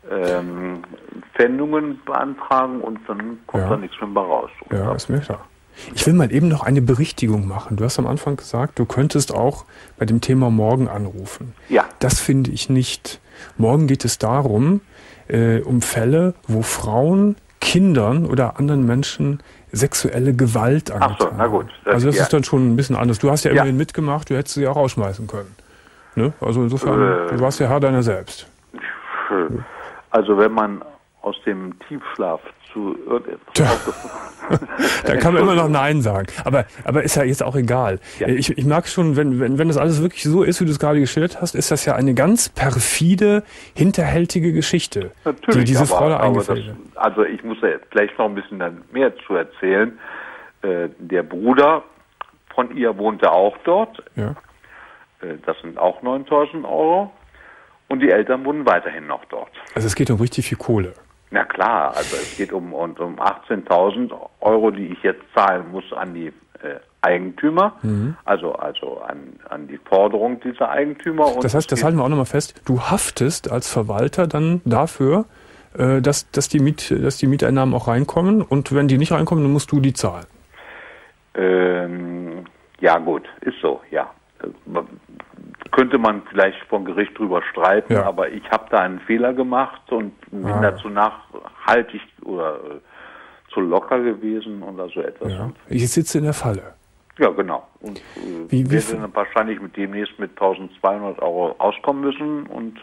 Pfändungen beantragen und dann kommt da nichts mehr raus. Ja, ist mir klar. Ich will mal eben noch eine Berichtigung machen. Du hast am Anfang gesagt, du könntest auch bei dem Thema morgen anrufen. Ja. Das finde ich nicht. Morgen geht es darum, um Fälle, wo Frauen Kindern oder anderen Menschen sexuelle Gewalt angetan haben. Ach so, na gut. Also das ist dann schon ein bisschen anders. Du hast ja immerhin mitgemacht, du hättest sie auch rausschmeißen können. Ne? Also insofern, du warst ja Herr deiner selbst. Also wenn man aus dem Tiefschlaf zu da kann man immer noch Nein sagen. Aber ist ja jetzt auch egal. Ja. Ich mag schon, wenn das alles wirklich so ist, wie du es gerade geschildert hast, ist das ja eine ganz perfide, hinterhältige Geschichte, natürlich, die diese Frau da eingefällt hat. Also ich muss ja gleich noch ein bisschen mehr zu erzählen. Der Bruder von ihr wohnte auch dort. Ja. Das sind auch 9.000 Euro. Und die Eltern wohnen weiterhin noch dort. Also es geht um richtig viel Kohle. Na klar, also es geht um 18.000 Euro, die ich jetzt zahlen muss an die Eigentümer, also an die Forderung dieser Eigentümer. Und das heißt, das halten wir auch nochmal fest, du haftest als Verwalter dann dafür, dass die Mieteinnahmen auch reinkommen, und wenn die nicht reinkommen, dann musst du die zahlen. Ja gut, ist so, ja. Könnte man vielleicht vor Gericht drüber streiten, aber ich habe da einen Fehler gemacht und bin dazu nachhaltig oder zu locker gewesen oder so etwas. Ja. Ich sitze in der Falle. Ja, genau. Und werde dann wahrscheinlich demnächst mit 1.200 Euro auskommen müssen. Und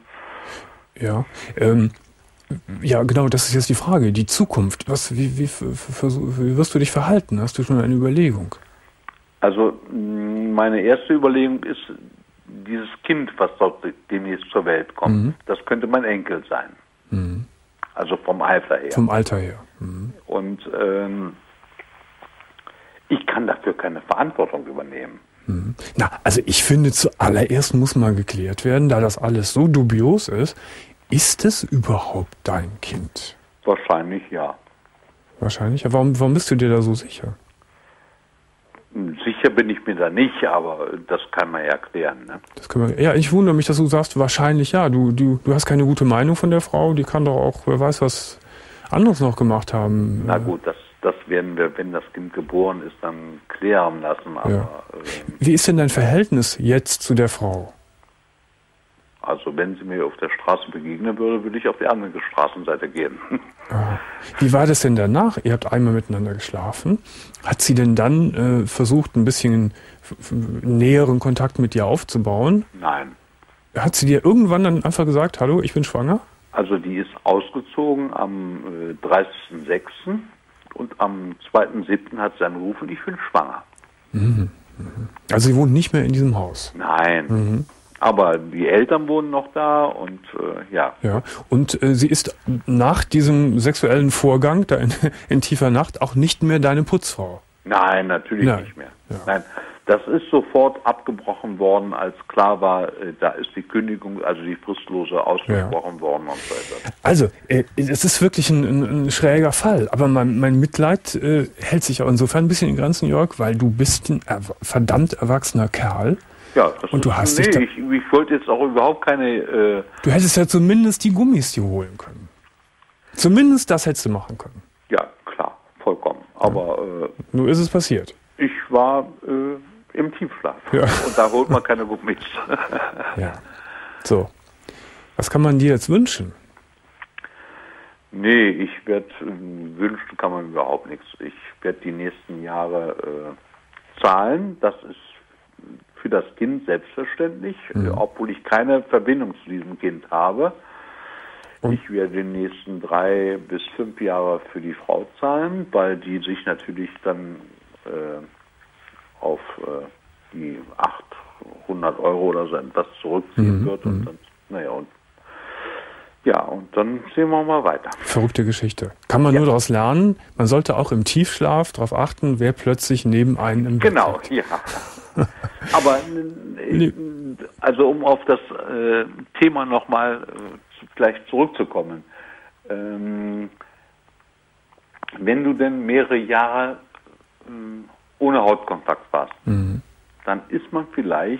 ja, genau, das ist jetzt die Frage. Die Zukunft. Wie wirst du dich verhalten? Hast du schon eine Überlegung? Also meine erste Überlegung ist, dieses Kind, was dort demnächst zur Welt kommt, das könnte mein Enkel sein. Also vom Alter her. Vom Alter her. Und ich kann dafür keine Verantwortung übernehmen. Na, also ich finde, zuallererst muss mal geklärt werden, da das alles so dubios ist es überhaupt dein Kind? Wahrscheinlich ja. Wahrscheinlich? Warum bist du dir da so sicher? Sicher bin ich mir da nicht, aber das kann man ja klären. Ne? Ja, ich wundere mich, dass du sagst, wahrscheinlich ja. Du hast keine gute Meinung von der Frau, die kann doch auch, wer weiß, was anderes noch gemacht haben. Na gut, das werden wir, wenn das Kind geboren ist, dann klären lassen. Aber, wie ist denn dein Verhältnis jetzt zu der Frau? Also wenn sie mir auf der Straße begegnen würde, würde ich auf die andere Straßenseite gehen. Wie war das denn danach? Ihr habt einmal miteinander geschlafen. Hat sie denn dann versucht, ein bisschen näheren Kontakt mit dir aufzubauen? Nein. Hat sie dir irgendwann dann einfach gesagt, hallo, ich bin schwanger? Also die ist ausgezogen am 30.06. und am 2.07. hat sie angerufen, ich bin schwanger. Also sie wohnt nicht mehr in diesem Haus? Nein. Aber die Eltern wohnen noch da und ja. Und sie ist nach diesem sexuellen Vorgang da in tiefer Nacht auch nicht mehr deine Putzfrau? Nein, natürlich nicht mehr. Ja. Nein, das ist sofort abgebrochen worden, als klar war, da ist die Kündigung, also die fristlose ausgesprochen worden und so etwas. Also, es ist wirklich ein schräger Fall, aber mein Mitleid hält sich auch insofern ein bisschen in Grenzen, Jörg, weil du bist ein verdammt erwachsener Kerl. Ja, das und du ist, hast ich wollte jetzt auch überhaupt keine... Du hättest ja zumindest die Gummis dir holen können. Zumindest das hättest du machen können. Ja, klar, vollkommen. Aber... nur ist es passiert. Ich war im Tiefschlaf. Ja. Und da holt man keine Gummis. Ja. So. Was kann man dir jetzt wünschen? Nee, ich werde... wünschen kann man überhaupt nichts. Ich werde die nächsten Jahre zahlen. Das ist für das Kind selbstverständlich, obwohl ich keine Verbindung zu diesem Kind habe. Und? Ich werde die nächsten 3 bis 5 Jahre für die Frau zahlen, weil die sich natürlich dann auf die 800 Euro oder so etwas zurückziehen wird. Und dann, und dann sehen wir mal weiter. Verrückte Geschichte. Kann man nur daraus lernen, man sollte auch im Tiefschlaf darauf achten, wer plötzlich neben einem im Bett liegt. Ja. Aber also um auf das Thema nochmal gleich zurückzukommen. Wenn du denn mehrere Jahre ohne Hautkontakt warst, dann ist man vielleicht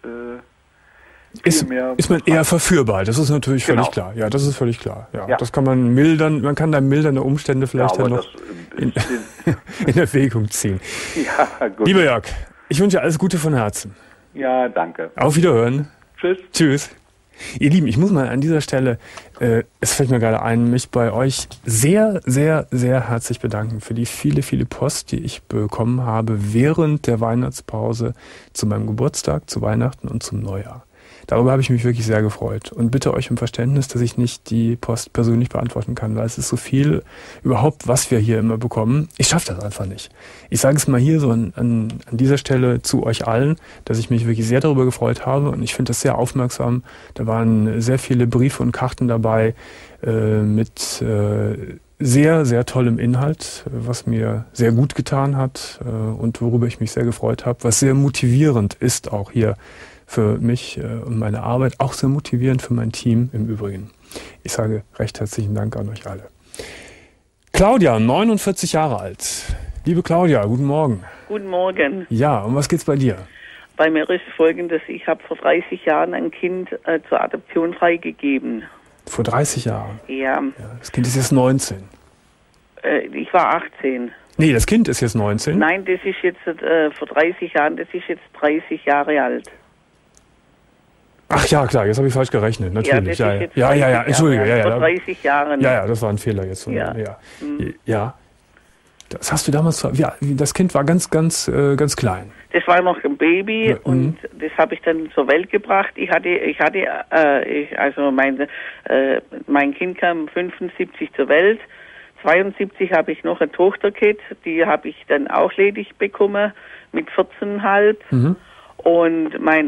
ist man eher verführbar. Das ist natürlich völlig klar. Ja, das ist völlig klar. Ja, das kann man mildern. Man kann da mildernde Umstände vielleicht dann noch. in Erwägung ziehen. Ja, gut. Lieber Jörg, ich wünsche alles Gute von Herzen. Ja, danke. Auf Wiederhören. Tschüss. Tschüss. Ihr Lieben, ich muss mal an dieser Stelle, es fällt mir gerade ein, mich bei euch sehr, sehr, sehr herzlich bedanken für die viele, viele Post, die ich bekommen habe während der Weihnachtspause zu meinem Geburtstag, zu Weihnachten und zum Neujahr. Darüber habe ich mich wirklich sehr gefreut und bitte euch um Verständnis, dass ich nicht die Post persönlich beantworten kann, weil es ist so viel überhaupt, was wir hier immer bekommen. Ich schaffe das einfach nicht. Ich sage es mal hier so an dieser Stelle zu euch allen, dass ich mich wirklich sehr darüber gefreut habe und ich finde das sehr aufmerksam. Da waren sehr viele Briefe und Karten dabei mit sehr, sehr tollem Inhalt, was mir sehr gut getan hat und worüber ich mich sehr gefreut habe, was sehr motivierend ist auch hier für mich und meine Arbeit, auch sehr motivierend für mein Team im Übrigen. Ich sage recht herzlichen Dank an euch alle. Claudia, 49 Jahre alt. Liebe Claudia, guten Morgen. Guten Morgen. Ja, um was geht's bei dir? Bei mir ist Folgendes, ich habe vor 30 Jahren ein Kind zur Adoption freigegeben. Vor 30 Jahren? Ja. Das Kind ist jetzt 19. Ich war 18. Nee, das Kind ist jetzt 19? Nein, das ist jetzt vor 30 Jahren, das ist jetzt 30 Jahre alt. Ach ja, klar, jetzt habe ich falsch gerechnet, natürlich. Ja, Entschuldige. Vor 30 Jahren. Ja, das war ein Fehler jetzt. Ja. Das hast du damals, das Kind war ganz klein. Das war noch ein Baby und das habe ich dann zur Welt gebracht. Mein Kind kam 75 zur Welt. 72 habe ich noch ein Tochterkind, die habe ich dann auch ledig bekommen mit 14,5. Und mein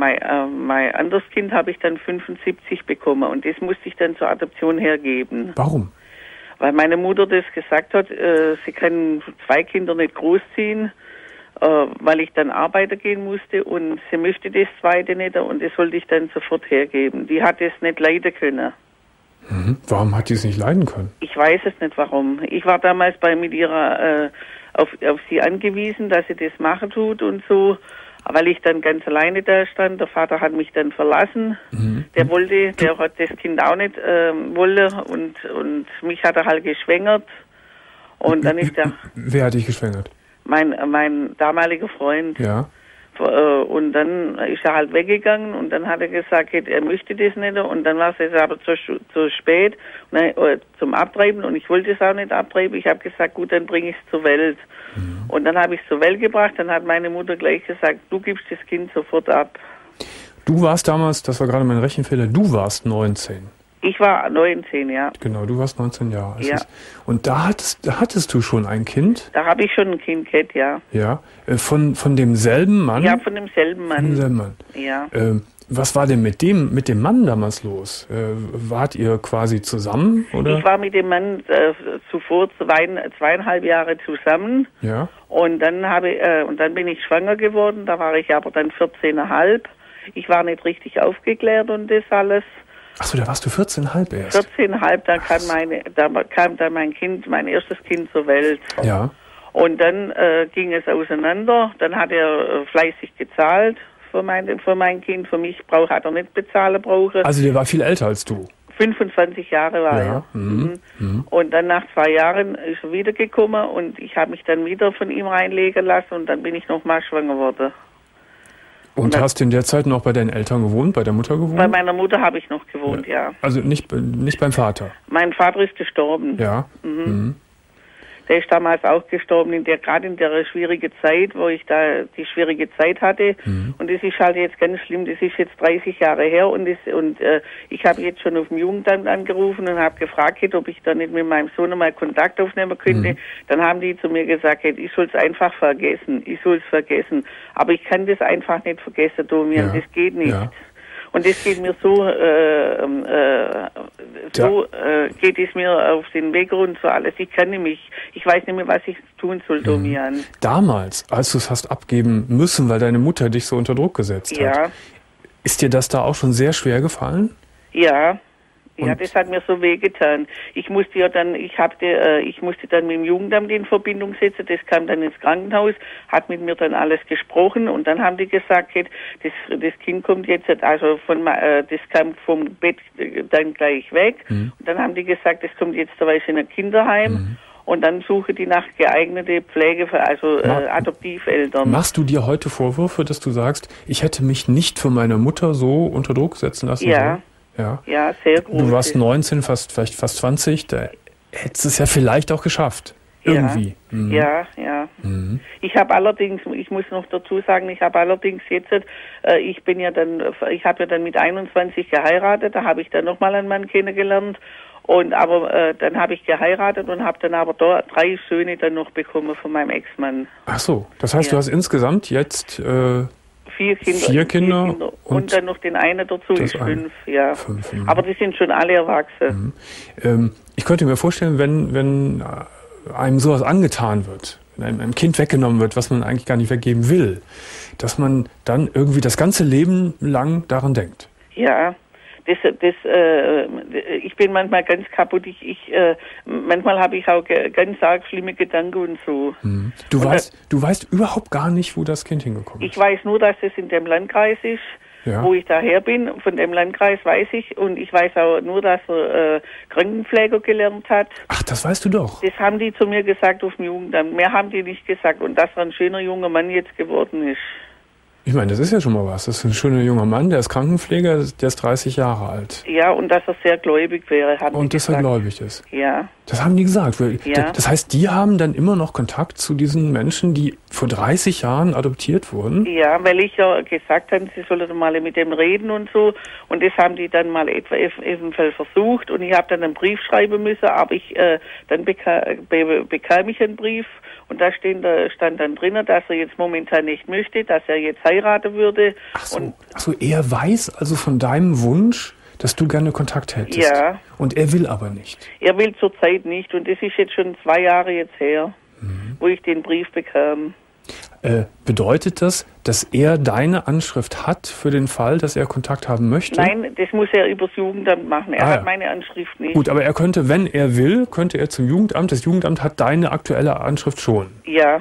anderes Kind habe ich dann 75 bekommen und das musste ich dann zur Adoption hergeben. Warum? Weil meine Mutter das gesagt hat, sie kann 2 Kinder nicht großziehen, weil ich dann arbeiten gehen musste und sie möchte das zweite nicht und das sollte ich dann sofort hergeben. Die hat es nicht leiden können. Warum hat die es nicht leiden können? Ich weiß es nicht warum. Ich war damals mit ihrer auf sie angewiesen, dass sie das machen tut und so. Weil ich dann ganz alleine da stand, der Vater hat mich dann verlassen, der hat das Kind auch nicht wollen und mich hat er halt geschwängert und dann ist er... Wer hat dich geschwängert? Mein damaliger Freund. Ja. Und dann ist er halt weggegangen und dann hat er gesagt, er möchte das nicht und dann war es aber zu spät zum Abtreiben und ich wollte es auch nicht abtreiben. Ich habe gesagt, gut, dann bringe ich es zur Welt. Und dann habe ich es zur Welt gebracht, dann hat meine Mutter gleich gesagt, du gibst das Kind sofort ab. Du warst damals, das war gerade mein Rechenfehler, du warst 19. Ich war 19, ja. Genau, du warst 19 Jahre. Ja. Und da hattest du schon ein Kind? Da habe ich schon ein Kind gehabt, ja. Ja, von demselben Mann? Ja, von demselben Mann. Von demselben Mann. Ja. Was war denn mit dem Mann damals los? Wart ihr quasi zusammen, oder? Ich war mit dem Mann zuvor 2,5 Jahre zusammen. Ja. Und dann bin ich schwanger geworden, da war ich aber dann 14,5. Ich war nicht richtig aufgeklärt und das alles. Achso, da warst du 14,5 erst? 14,5, da kam dann mein erstes Kind zur Welt. Ja. Und dann ging es auseinander, dann hat er fleißig gezahlt für mein Kind, für mich hat er nicht bezahlen brauchen. Also der war viel älter als du? 25 Jahre war er. Und dann nach 2 Jahren ist er wiedergekommen und ich habe mich dann wieder von ihm reinlegen lassen und dann bin ich nochmal schwanger geworden. Und hast du in der Zeit noch bei deinen Eltern gewohnt, bei der Mutter gewohnt? Bei meiner Mutter habe ich noch gewohnt, ja. Also nicht beim Vater? Mein Vater ist gestorben. Ja. Der ist damals auch gestorben, gerade in der schwierigen Zeit, wo ich da die schwierige Zeit hatte. Und das ist halt jetzt ganz schlimm, das ist jetzt 30 Jahre her und ich habe jetzt schon auf dem Jugendamt angerufen und habe gefragt, ob ich da nicht mit meinem Sohn mal Kontakt aufnehmen könnte. Dann haben die zu mir gesagt, ich soll es einfach vergessen, Aber ich kann das einfach nicht vergessen, Domian, das geht nicht. Ja. Und das geht mir geht es mir auf den Weg rund so alles. Ich weiß nicht mehr, was ich tun soll, Domian. Damals, als du es hast abgeben müssen, weil deine Mutter dich so unter Druck gesetzt hat, ist dir das da auch schon sehr schwer gefallen? Ja. Ja, das hat mir so wehgetan. Ich musste dann mit dem Jugendamt in Verbindung setzen, das kam dann ins Krankenhaus, hat mit mir dann alles gesprochen und dann haben die gesagt, das Kind kommt jetzt, also das kam vom Bett dann gleich weg und dann haben die gesagt, das kommt jetzt in ein Kinderheim Und dann suche die nach geeignete Pflege, Adoptiveltern. Machst du dir heute Vorwürfe, dass du sagst, ich hätte mich nicht von meiner Mutter so unter Druck setzen lassen? Ja. So? Ja, sehr groß. Du warst 19, vielleicht fast 20, da hättest du es ja vielleicht auch geschafft. Irgendwie. Ja. Ich habe allerdings, ich muss noch dazu sagen, ich habe jetzt, ich habe ja dann mit 21 geheiratet, da habe ich dann nochmal einen Mann kennengelernt. Aber dann habe ich geheiratet und habe dann aber 3 Söhne dann noch bekommen von meinem Ex-Mann. Ach so, das heißt, du hast insgesamt jetzt 4 Kinder und dann noch den einen dazu, ist 5, ja. 5, aber die sind schon alle erwachsen. Ich könnte mir vorstellen, wenn einem sowas angetan wird, wenn einem Kind weggenommen wird, was man eigentlich gar nicht weggeben will, dass man dann irgendwie das ganze Leben lang daran denkt. Ja. Ich bin manchmal ganz kaputt. Manchmal habe ich auch ganz arg schlimme Gedanken und so. Du weißt überhaupt gar nicht, wo das Kind hingekommen ist. Ich weiß nur, dass es in dem Landkreis ist, wo ich daher bin. Von dem Landkreis weiß ich. Und ich weiß auch nur, dass er Krankenpfleger gelernt hat. Ach, das weißt du doch. Das haben die zu mir gesagt auf dem Jugendamt. Mehr haben die nicht gesagt. Und dass er ein schöner junger Mann jetzt geworden ist. Ich meine, das ist ja schon mal was. Das ist ein schöner junger Mann, der ist Krankenpfleger, der ist 30 Jahre alt. Ja, und dass er sehr gläubig wäre, haben und dass er gläubig ist. Ja. Das haben die gesagt. Das heißt, die haben dann immer noch Kontakt zu diesen Menschen, die vor 30 Jahren adoptiert wurden? Ja, weil ich ja gesagt habe, sie sollen mal mit dem reden und so. Und das haben die dann mal eventuell versucht. Und ich habe dann einen Brief schreiben müssen, aber dann bekam ich einen Brief. Und da stand dann drinnen, dass er jetzt momentan nicht möchte, dass er jetzt heiraten würde. Ach so, er weiß also von deinem Wunsch, dass du gerne Kontakt hättest. Ja. Und er will aber nicht. Er will zurzeit nicht. Und das ist jetzt schon 2 Jahre jetzt her, wo ich den Brief bekam. Bedeutet das, dass er deine Anschrift hat für den Fall, dass er Kontakt haben möchte? Nein, das muss er übers Jugendamt machen. Er hat meine Anschrift nicht. Gut, aber er könnte, wenn er will, könnte er zum Jugendamt. Das Jugendamt hat deine aktuelle Anschrift schon. Ja.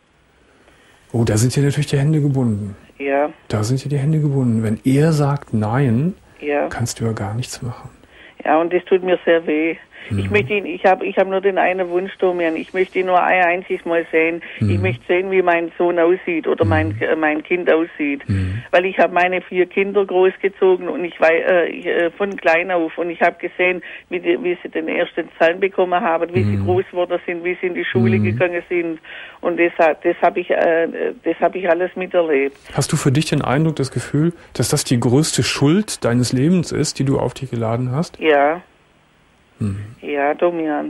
Oh, da sind dir natürlich die Hände gebunden. Ja. Da sind dir die Hände gebunden. Wenn er sagt Nein, kannst du ja gar nichts machen. Ja, und das tut mir sehr weh. Ich habe nur den einen Wunsch, Domian. Ich möchte ihn nur ein einziges Mal sehen. Ich möchte sehen, wie mein Sohn aussieht oder mein Kind aussieht. Weil ich habe meine 4 Kinder großgezogen und ich weiß von klein auf und ich habe gesehen, wie sie den ersten Zahn bekommen haben, wie sie groß geworden sind, wie sie in die Schule gegangen sind. Und das habe ich alles miterlebt. Hast du für dich den Eindruck, das Gefühl, dass das die größte Schuld deines Lebens ist, die du auf dich geladen hast? Ja. Ja, Domian.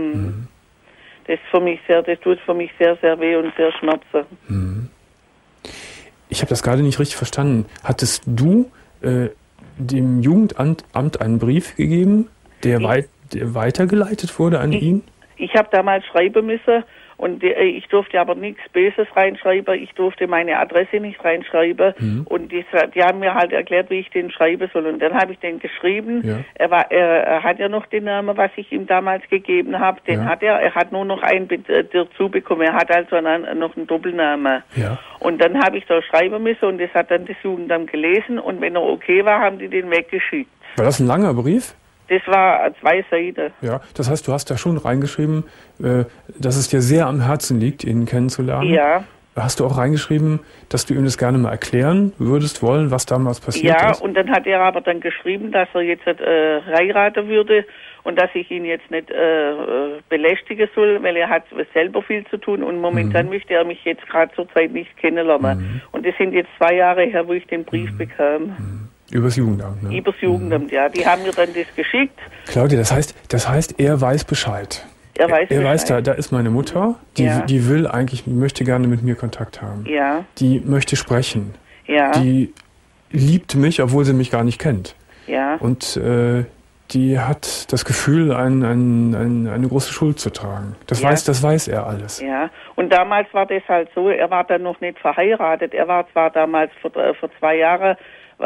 Das tut für mich sehr, sehr weh und sehr schmerzen. Ich habe das gerade nicht richtig verstanden. Hattest du dem Jugendamt einen Brief gegeben, der weitergeleitet wurde an ihn? Ich habe damals schreiben müssen. Und ich durfte aber nichts Böses reinschreiben. Ich durfte meine Adresse nicht reinschreiben. Und die haben mir halt erklärt, wie ich den schreiben soll. Und dann habe ich den geschrieben. Ja. Er hat ja noch den Namen, was ich ihm damals gegeben habe. Den hat er. Er hat nur noch einen dazu bekommen. Er hat also noch einen Doppelnamen. Ja. Und dann habe ich da schreiben müssen und das hat dann das Jugendamt gelesen. Und wenn er okay war, haben die den weggeschickt. War das ein langer Brief? Das war 2 Seiten. Ja, das heißt, du hast da schon reingeschrieben, dass es dir sehr am Herzen liegt, ihn kennenzulernen. Ja. Hast du auch reingeschrieben, dass du ihm das gerne mal erklären würdest wollen, was damals passiert ist? Ja, und dann hat er aber dann geschrieben, dass er jetzt heiraten würde und dass ich ihn jetzt nicht belästigen soll, weil er hat selber viel zu tun und momentan möchte er mich jetzt gerade zur Zeit nicht kennenlernen. Und das sind jetzt 2 Jahre her, wo ich den Brief bekam. Übers Jugendamt, ne? Übers Jugendamt, ja. Die haben mir dann das geschickt. Claudia, das heißt, er weiß Bescheid. Er weiß, da ist meine Mutter, die will eigentlich, möchte gerne mit mir Kontakt haben. Ja. Die möchte sprechen. Ja. Die liebt mich, obwohl sie mich gar nicht kennt. Ja. Und die hat das Gefühl, eine große Schuld zu tragen. Das weiß er alles. Ja. Und damals war das halt so, er war dann noch nicht verheiratet. Er war zwar damals vor 2 Jahren,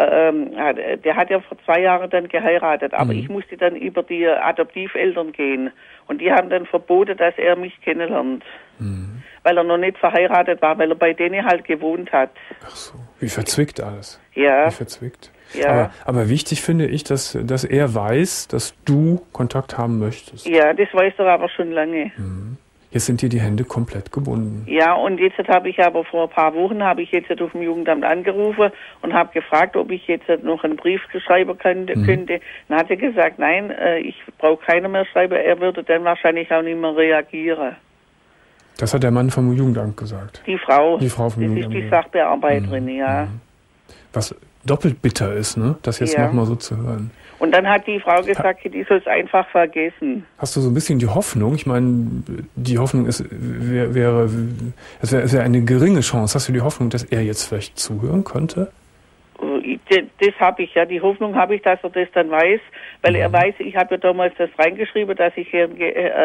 der hat ja vor 2 Jahren dann geheiratet, aber ich musste dann über die Adoptiveltern gehen und die haben dann verboten, dass er mich kennenlernt, weil er noch nicht verheiratet war, weil er bei denen halt gewohnt hat. Ach so, wie verzwickt alles. Ja. Wie verzwickt. Ja. Aber wichtig finde ich, dass er weiß, dass du Kontakt haben möchtest. Ja, das weiß er aber schon lange. Jetzt sind dir die Hände komplett gebunden. Ja, und jetzt habe ich aber vor ein paar Wochen, habe ich jetzt auf dem Jugendamt angerufen und habe gefragt, ob ich jetzt noch einen Brief schreiben könnte. Dann hat er gesagt, nein, ich brauche keinen mehr schreiben, er würde dann wahrscheinlich auch nicht mehr reagieren. Das hat der Mann vom Jugendamt gesagt? Die Frau. Die Frau vom Jugendamt. Das ist die Sachbearbeiterin, ja. Was doppelt bitter ist, ne? Das jetzt nochmal so zu hören. Und dann hat die Frau gesagt, die soll es einfach vergessen. Hast du so ein bisschen die Hoffnung? Ich meine, die Hoffnung wäre eine geringe Chance. Hast du die Hoffnung, dass er jetzt vielleicht zuhören könnte? Das habe ich, ja. Die Hoffnung habe ich, dass er das dann weiß, weil er weiß, ich habe ja damals das reingeschrieben, dass ich ihn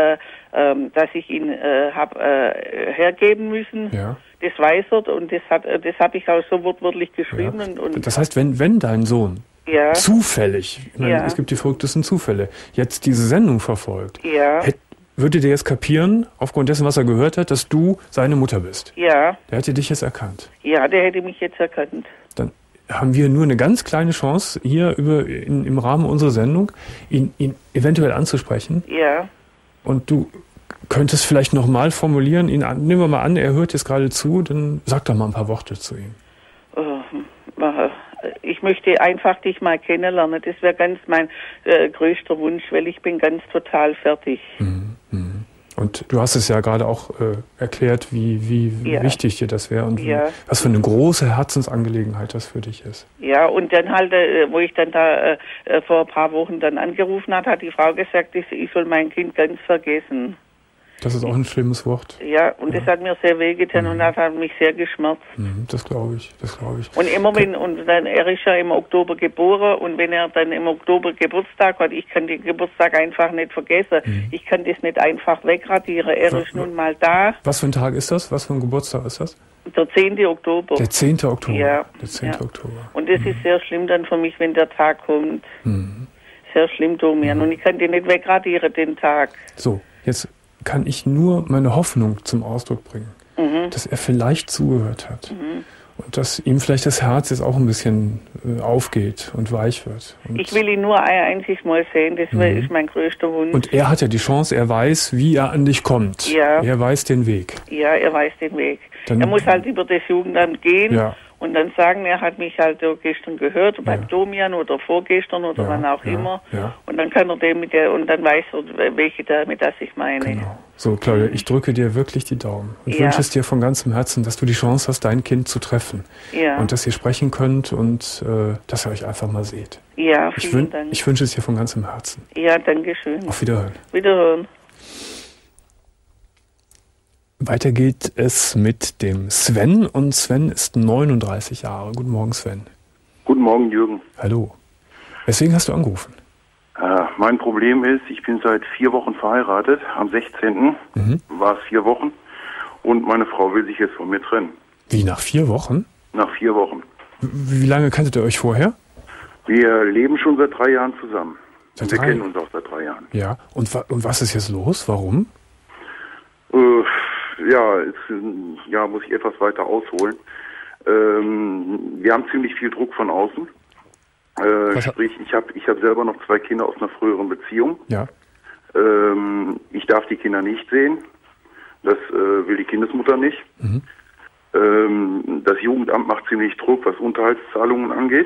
habe hergeben müssen. Ja. Das weiß er und das habe ich auch so wortwörtlich geschrieben. Ja. Und das heißt, wenn dein Sohn zufällig, ich meine, es gibt die verrücktesten Zufälle, jetzt diese Sendung verfolgt, würde der jetzt kapieren, aufgrund dessen, was er gehört hat, dass du seine Mutter bist? Ja. Der hätte dich jetzt erkannt? Ja, der hätte mich jetzt erkannt. Dann haben wir nur eine ganz kleine Chance, hier im Rahmen unserer Sendung, ihn eventuell anzusprechen. Ja. Und du könntest vielleicht nochmal formulieren, nehmen wir mal an, er hört jetzt gerade zu, dann sag doch mal ein paar Worte zu ihm. Ich möchte einfach dich mal kennenlernen. Das wäre ganz mein größter Wunsch, weil ich bin ganz total fertig. Und du hast es ja gerade auch erklärt, wie wichtig dir das wäre und was für eine große Herzensangelegenheit das für dich ist. Ja, und dann halt, wo ich dann da vor ein paar Wochen dann angerufen hat die Frau gesagt, ich soll mein Kind ganz vergessen. Das ist auch ein schlimmes Wort. Ja, und das hat mir sehr wehgetan und das hat mich sehr geschmerzt. Das glaube ich. Und immer er ist ja im Oktober geboren und wenn er dann im Oktober Geburtstag hat, ich kann den Geburtstag einfach nicht vergessen. Ich kann das nicht einfach wegradieren. Er ist nun mal da. Was für ein Tag ist das? Was für ein Geburtstag ist das? Der 10. Oktober. Der 10. Oktober. Ja. Der 10. Oktober. Und das ist sehr schlimm dann für mich, wenn der Tag kommt. Sehr schlimm, Domian. Und ich kann den nicht wegradieren, den Tag. So, jetzt kann ich nur meine Hoffnung zum Ausdruck bringen, dass er vielleicht zugehört hat und dass ihm vielleicht das Herz jetzt auch ein bisschen aufgeht und weich wird. Und ich will ihn nur ein einziges Mal sehen, das ist mein größter Wunsch. Und er hat ja die Chance, er weiß, wie er an dich kommt. Ja. Er weiß den Weg. Ja, er weiß den Weg. Er muss halt über das Jugendamt gehen und dann sagen, er hat mich halt gestern gehört, beim Domian oder vorgestern oder wann auch immer. Ja. Und dann kann er und dann weiß er, welche damit das ich meine. Genau. So, Claudia, ich drücke dir wirklich die Daumen und wünsche es dir von ganzem Herzen, dass du die Chance hast, dein Kind zu treffen. Ja. Und dass ihr sprechen könnt und dass ihr euch einfach mal seht. Ja, vielen Dank. Ich wünsche es dir von ganzem Herzen. Ja, danke schön. Auf Wiederhören. Wiederhören. Weiter geht es mit dem Sven und Sven ist 39 Jahre. Guten Morgen, Sven. Guten Morgen, Jürgen. Hallo. Weswegen hast du angerufen? Mein Problem ist, ich bin seit 4 Wochen verheiratet. Am 16. war es 4 Wochen und meine Frau will sich jetzt von mir trennen. Wie, nach 4 Wochen? Nach 4 Wochen. Wie lange kanntet ihr euch vorher? Wir leben schon seit 3 Jahren zusammen. Wir kennen uns auch seit 3 Jahren. Ja, und was ist jetzt los? Warum? Muss ich etwas weiter ausholen. Wir haben ziemlich viel Druck von außen. Sprich, ich hab selber noch 2 Kinder aus einer früheren Beziehung. Ja. Ich darf die Kinder nicht sehen. Das will die Kindesmutter nicht. Das Jugendamt macht ziemlich Druck, was Unterhaltszahlungen angeht.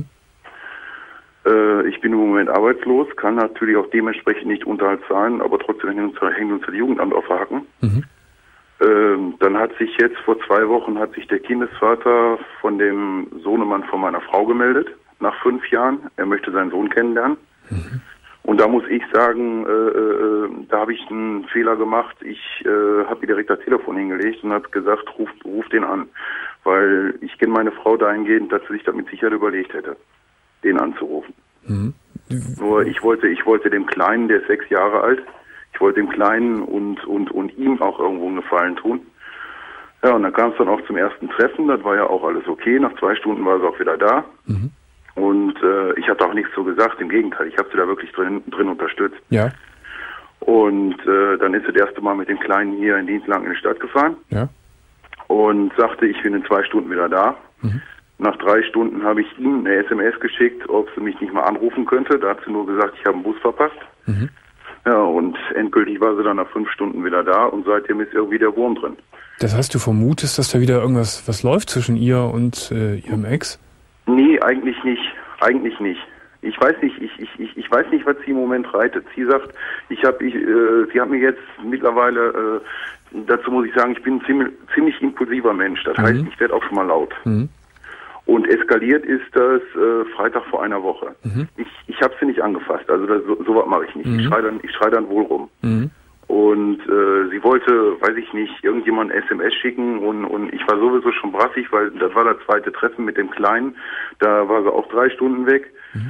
Ich bin im Moment arbeitslos, kann natürlich auch dementsprechend nicht Unterhalt zahlen, aber trotzdem hängt uns das Jugendamt auf den Haken. Dann hat sich jetzt vor 2 Wochen der Kindesvater von dem Sohnemann von meiner Frau gemeldet, nach 5 Jahren. Er möchte seinen Sohn kennenlernen. Und da muss ich sagen, da habe ich einen Fehler gemacht. Ich habe ihr direkt das Telefon hingelegt und habe gesagt, ruf den an. Weil ich kenne meine Frau dahingehend, dass sie sich damit sicher überlegt hätte, den anzurufen. Nur ich wollte dem Kleinen, der ist 6 Jahre alt, ich wollte dem Kleinen und ihm auch irgendwo einen Gefallen tun. Ja, und dann kam es dann auch zum ersten Treffen, das war ja auch alles okay. Nach 2 Stunden war sie auch wieder da. Und ich hatte auch nichts so gesagt, im Gegenteil, ich habe sie da wirklich drin unterstützt. Ja. Und dann ist sie das erste Mal mit dem Kleinen hier in Dienstlaken in die Stadt gefahren. Ja. Und sagte, ich bin in 2 Stunden wieder da. Nach 3 Stunden habe ich ihm eine SMS geschickt, ob sie mich nicht mal anrufen könnte. Da hat sie nur gesagt, ich habe einen Bus verpasst. Ja, und endgültig war sie dann nach 5 Stunden wieder da und seitdem ist irgendwie der Wurm drin. Das heißt, du vermutest, dass da wieder irgendwas läuft zwischen ihr und ihrem Ex? Nee, eigentlich nicht. Eigentlich nicht. Ich weiß nicht, ich weiß nicht, was sie im Moment reitet. Sie sagt, sie hat mir jetzt mittlerweile, dazu muss ich sagen, ich bin ein ziemlich impulsiver Mensch. Das heißt, ich werde auch schon mal laut. Und eskaliert ist das Freitag vor einer Woche. Ich habe sie nicht angefasst, also so was mache ich nicht. Ich schrei dann wohl rum. Und sie wollte, weiß ich nicht, irgendjemand SMS schicken und ich war sowieso schon brassig, weil das war das zweite Treffen mit dem Kleinen. Da war sie auch 3 Stunden weg.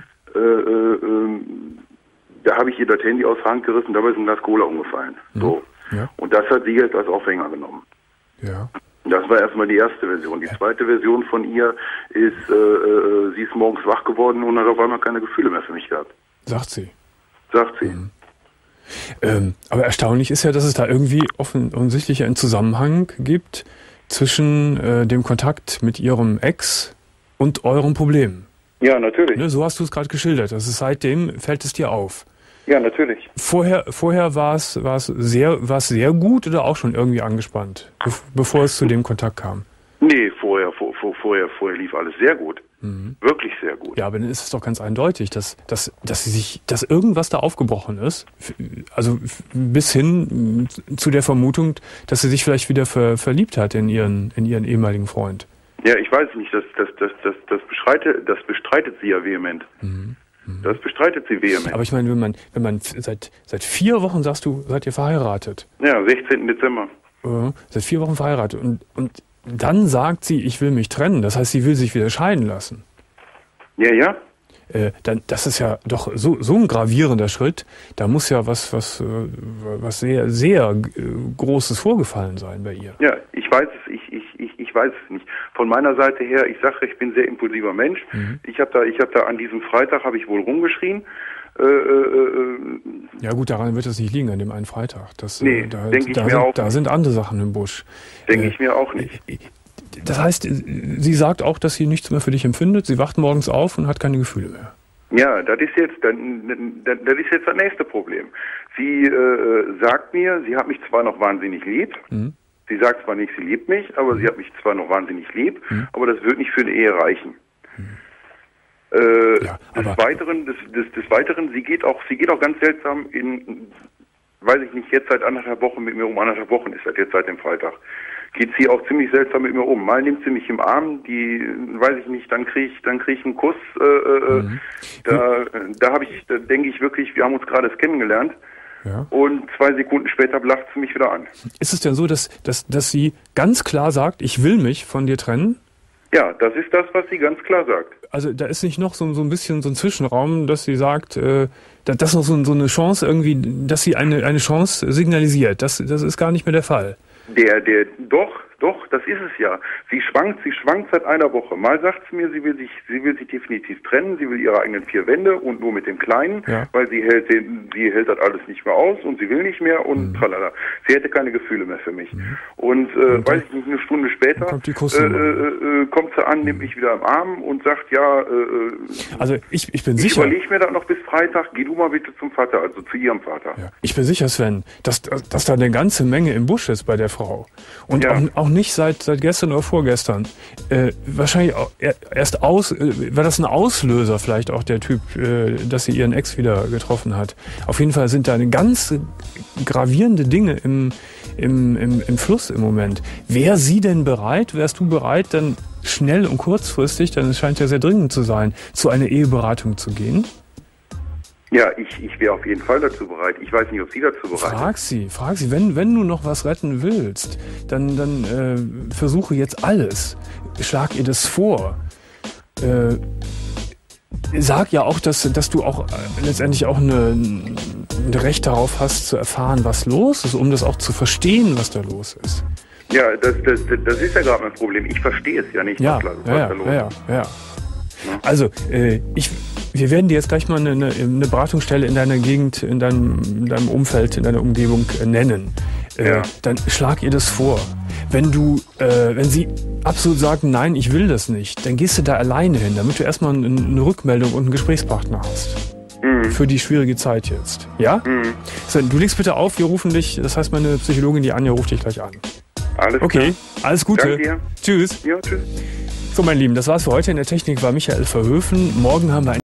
Da habe ich ihr das Handy aus der Hand gerissen, dabei ist ein Glas Cola umgefallen. So. Ja. Und das hat sie jetzt als Aufhänger genommen. Ja. Das war erstmal die erste Version. Die zweite Version von ihr ist, sie ist morgens wach geworden und hat auf einmal keine Gefühle mehr für mich gehabt. Sagt sie. Sagt sie. Aber erstaunlich ist ja, dass es da irgendwie offensichtlich einen Zusammenhang gibt zwischen dem Kontakt mit ihrem Ex und eurem Problem. Ja, natürlich. Ne, so hast du es gerade geschildert. Also seitdem fällt es dir auf. Ja, natürlich. Vorher war es sehr gut oder auch schon irgendwie angespannt, bevor es zu dem Kontakt kam? Nee, vorher lief alles sehr gut. Wirklich sehr gut. Ja, aber dann ist es doch ganz eindeutig, dass irgendwas da aufgebrochen ist. Also bis hin zu der Vermutung, dass sie sich vielleicht wieder verliebt hat in ihren ehemaligen Freund. Ja, ich weiß nicht, das bestreitet sie ja vehement. Das bestreitet sie vehement. Aber ich meine, wenn man seit 4 Wochen, sagst du, seid ihr verheiratet? Ja, 16. Dezember. Seit 4 Wochen verheiratet. Und dann sagt sie, ich will mich trennen. Das heißt, sie will sich wieder scheiden lassen. Ja. Das ist ja doch so ein gravierender Schritt. Da muss ja was sehr, sehr Großes vorgefallen sein bei ihr. Ja, ich weiß es. Ich weiß es nicht. Von meiner Seite her, ich sage, ich bin ein sehr impulsiver Mensch. Ich habe da an diesem Freitag habe ich wohl rumgeschrien. Ja gut, daran wird es nicht liegen, an dem einen Freitag. Da sind andere Sachen im Busch. Denke ich mir auch nicht. Das heißt, sie sagt auch, dass sie nichts mehr für dich empfindet. Sie wacht morgens auf und hat keine Gefühle mehr. Ja, das ist jetzt das nächste Problem. Sie sagt mir, sie hat mich zwar noch wahnsinnig lieb. Sie sagt zwar nicht, sie liebt mich, aber sie hat mich zwar noch wahnsinnig lieb, aber das wird nicht für eine Ehe reichen. Des Weiteren, sie geht auch ganz seltsam weiß ich nicht, jetzt seit 1,5 Wochen mit mir um. 1,5 Wochen ist das jetzt seit dem Freitag. Geht sie auch ziemlich seltsam mit mir um. Mal nimmt sie mich im Arm, weiß ich nicht, dann krieg ich einen Kuss. Da denke ich wirklich, wir haben uns gerade kennengelernt. Ja. Und 2 Sekunden später lacht sie mich wieder an. Ist es denn so, dass sie ganz klar sagt, ich will mich von dir trennen? Ja, das ist das, was sie ganz klar sagt. Also da ist nicht noch so ein bisschen so ein Zwischenraum, dass sie sagt, das ist noch so eine Chance irgendwie, dass sie eine Chance signalisiert. Das ist gar nicht mehr der Fall. Doch, das ist es ja. Sie schwankt seit einer Woche. Mal sagt sie mir, sie will sich definitiv trennen, sie will ihre eigenen 4 Wände und nur mit dem Kleinen, weil sie hält das alles nicht mehr aus und sie will nicht mehr und tralala. Sie hätte keine Gefühle mehr für mich. Und weiß ich nicht, eine Stunde später kommt sie an, nimmt mich wieder am Arm und sagt, also ich bin sicher. Ich überlege mir das noch bis Freitag, geh du mal bitte zum Vater, also zu ihrem Vater. Ja. Ich bin sicher, Sven, dass da eine ganze Menge im Busch ist bei der Frau. Und auch nicht seit gestern oder vorgestern. Wahrscheinlich auch war das ein Auslöser vielleicht auch der Typ, dass sie ihren Ex wieder getroffen hat. Auf jeden Fall sind da ganz gravierende Dinge im Fluss im Moment. Wärst du bereit, dann schnell und kurzfristig, denn es scheint ja sehr dringend zu sein, zu einer Eheberatung zu gehen? Ja, ich wäre auf jeden Fall dazu bereit. Ich weiß nicht, ob sie dazu bereit ist. Frag sie, wenn du noch was retten willst, dann versuche jetzt alles. Schlag ihr das vor. Sag ja auch, dass du auch letztendlich auch ein Recht darauf hast, zu erfahren, was los ist, um das auch zu verstehen, was da los ist. Ja, das ist ja gerade mein Problem. Ich verstehe es ja nicht, was da los ist. Ja. Also, wir werden dir jetzt gleich mal eine Beratungsstelle in deiner Gegend, in deinem Umfeld, in deiner Umgebung nennen. Dann schlag ihr das vor. Wenn sie absolut sagt, nein, ich will das nicht, dann gehst du da alleine hin, damit du erstmal eine Rückmeldung und einen Gesprächspartner hast. für die schwierige Zeit jetzt. Ja? So, du legst bitte auf, wir rufen dich, das heißt meine Psychologin, die Anja, ruft dich gleich an. Alles klar. Okay, alles Gute. Danke dir. Tschüss. Ja, tschüss. So, meine Lieben, das war's für heute. In der Technik war Michael Verhöfen. Morgen haben wir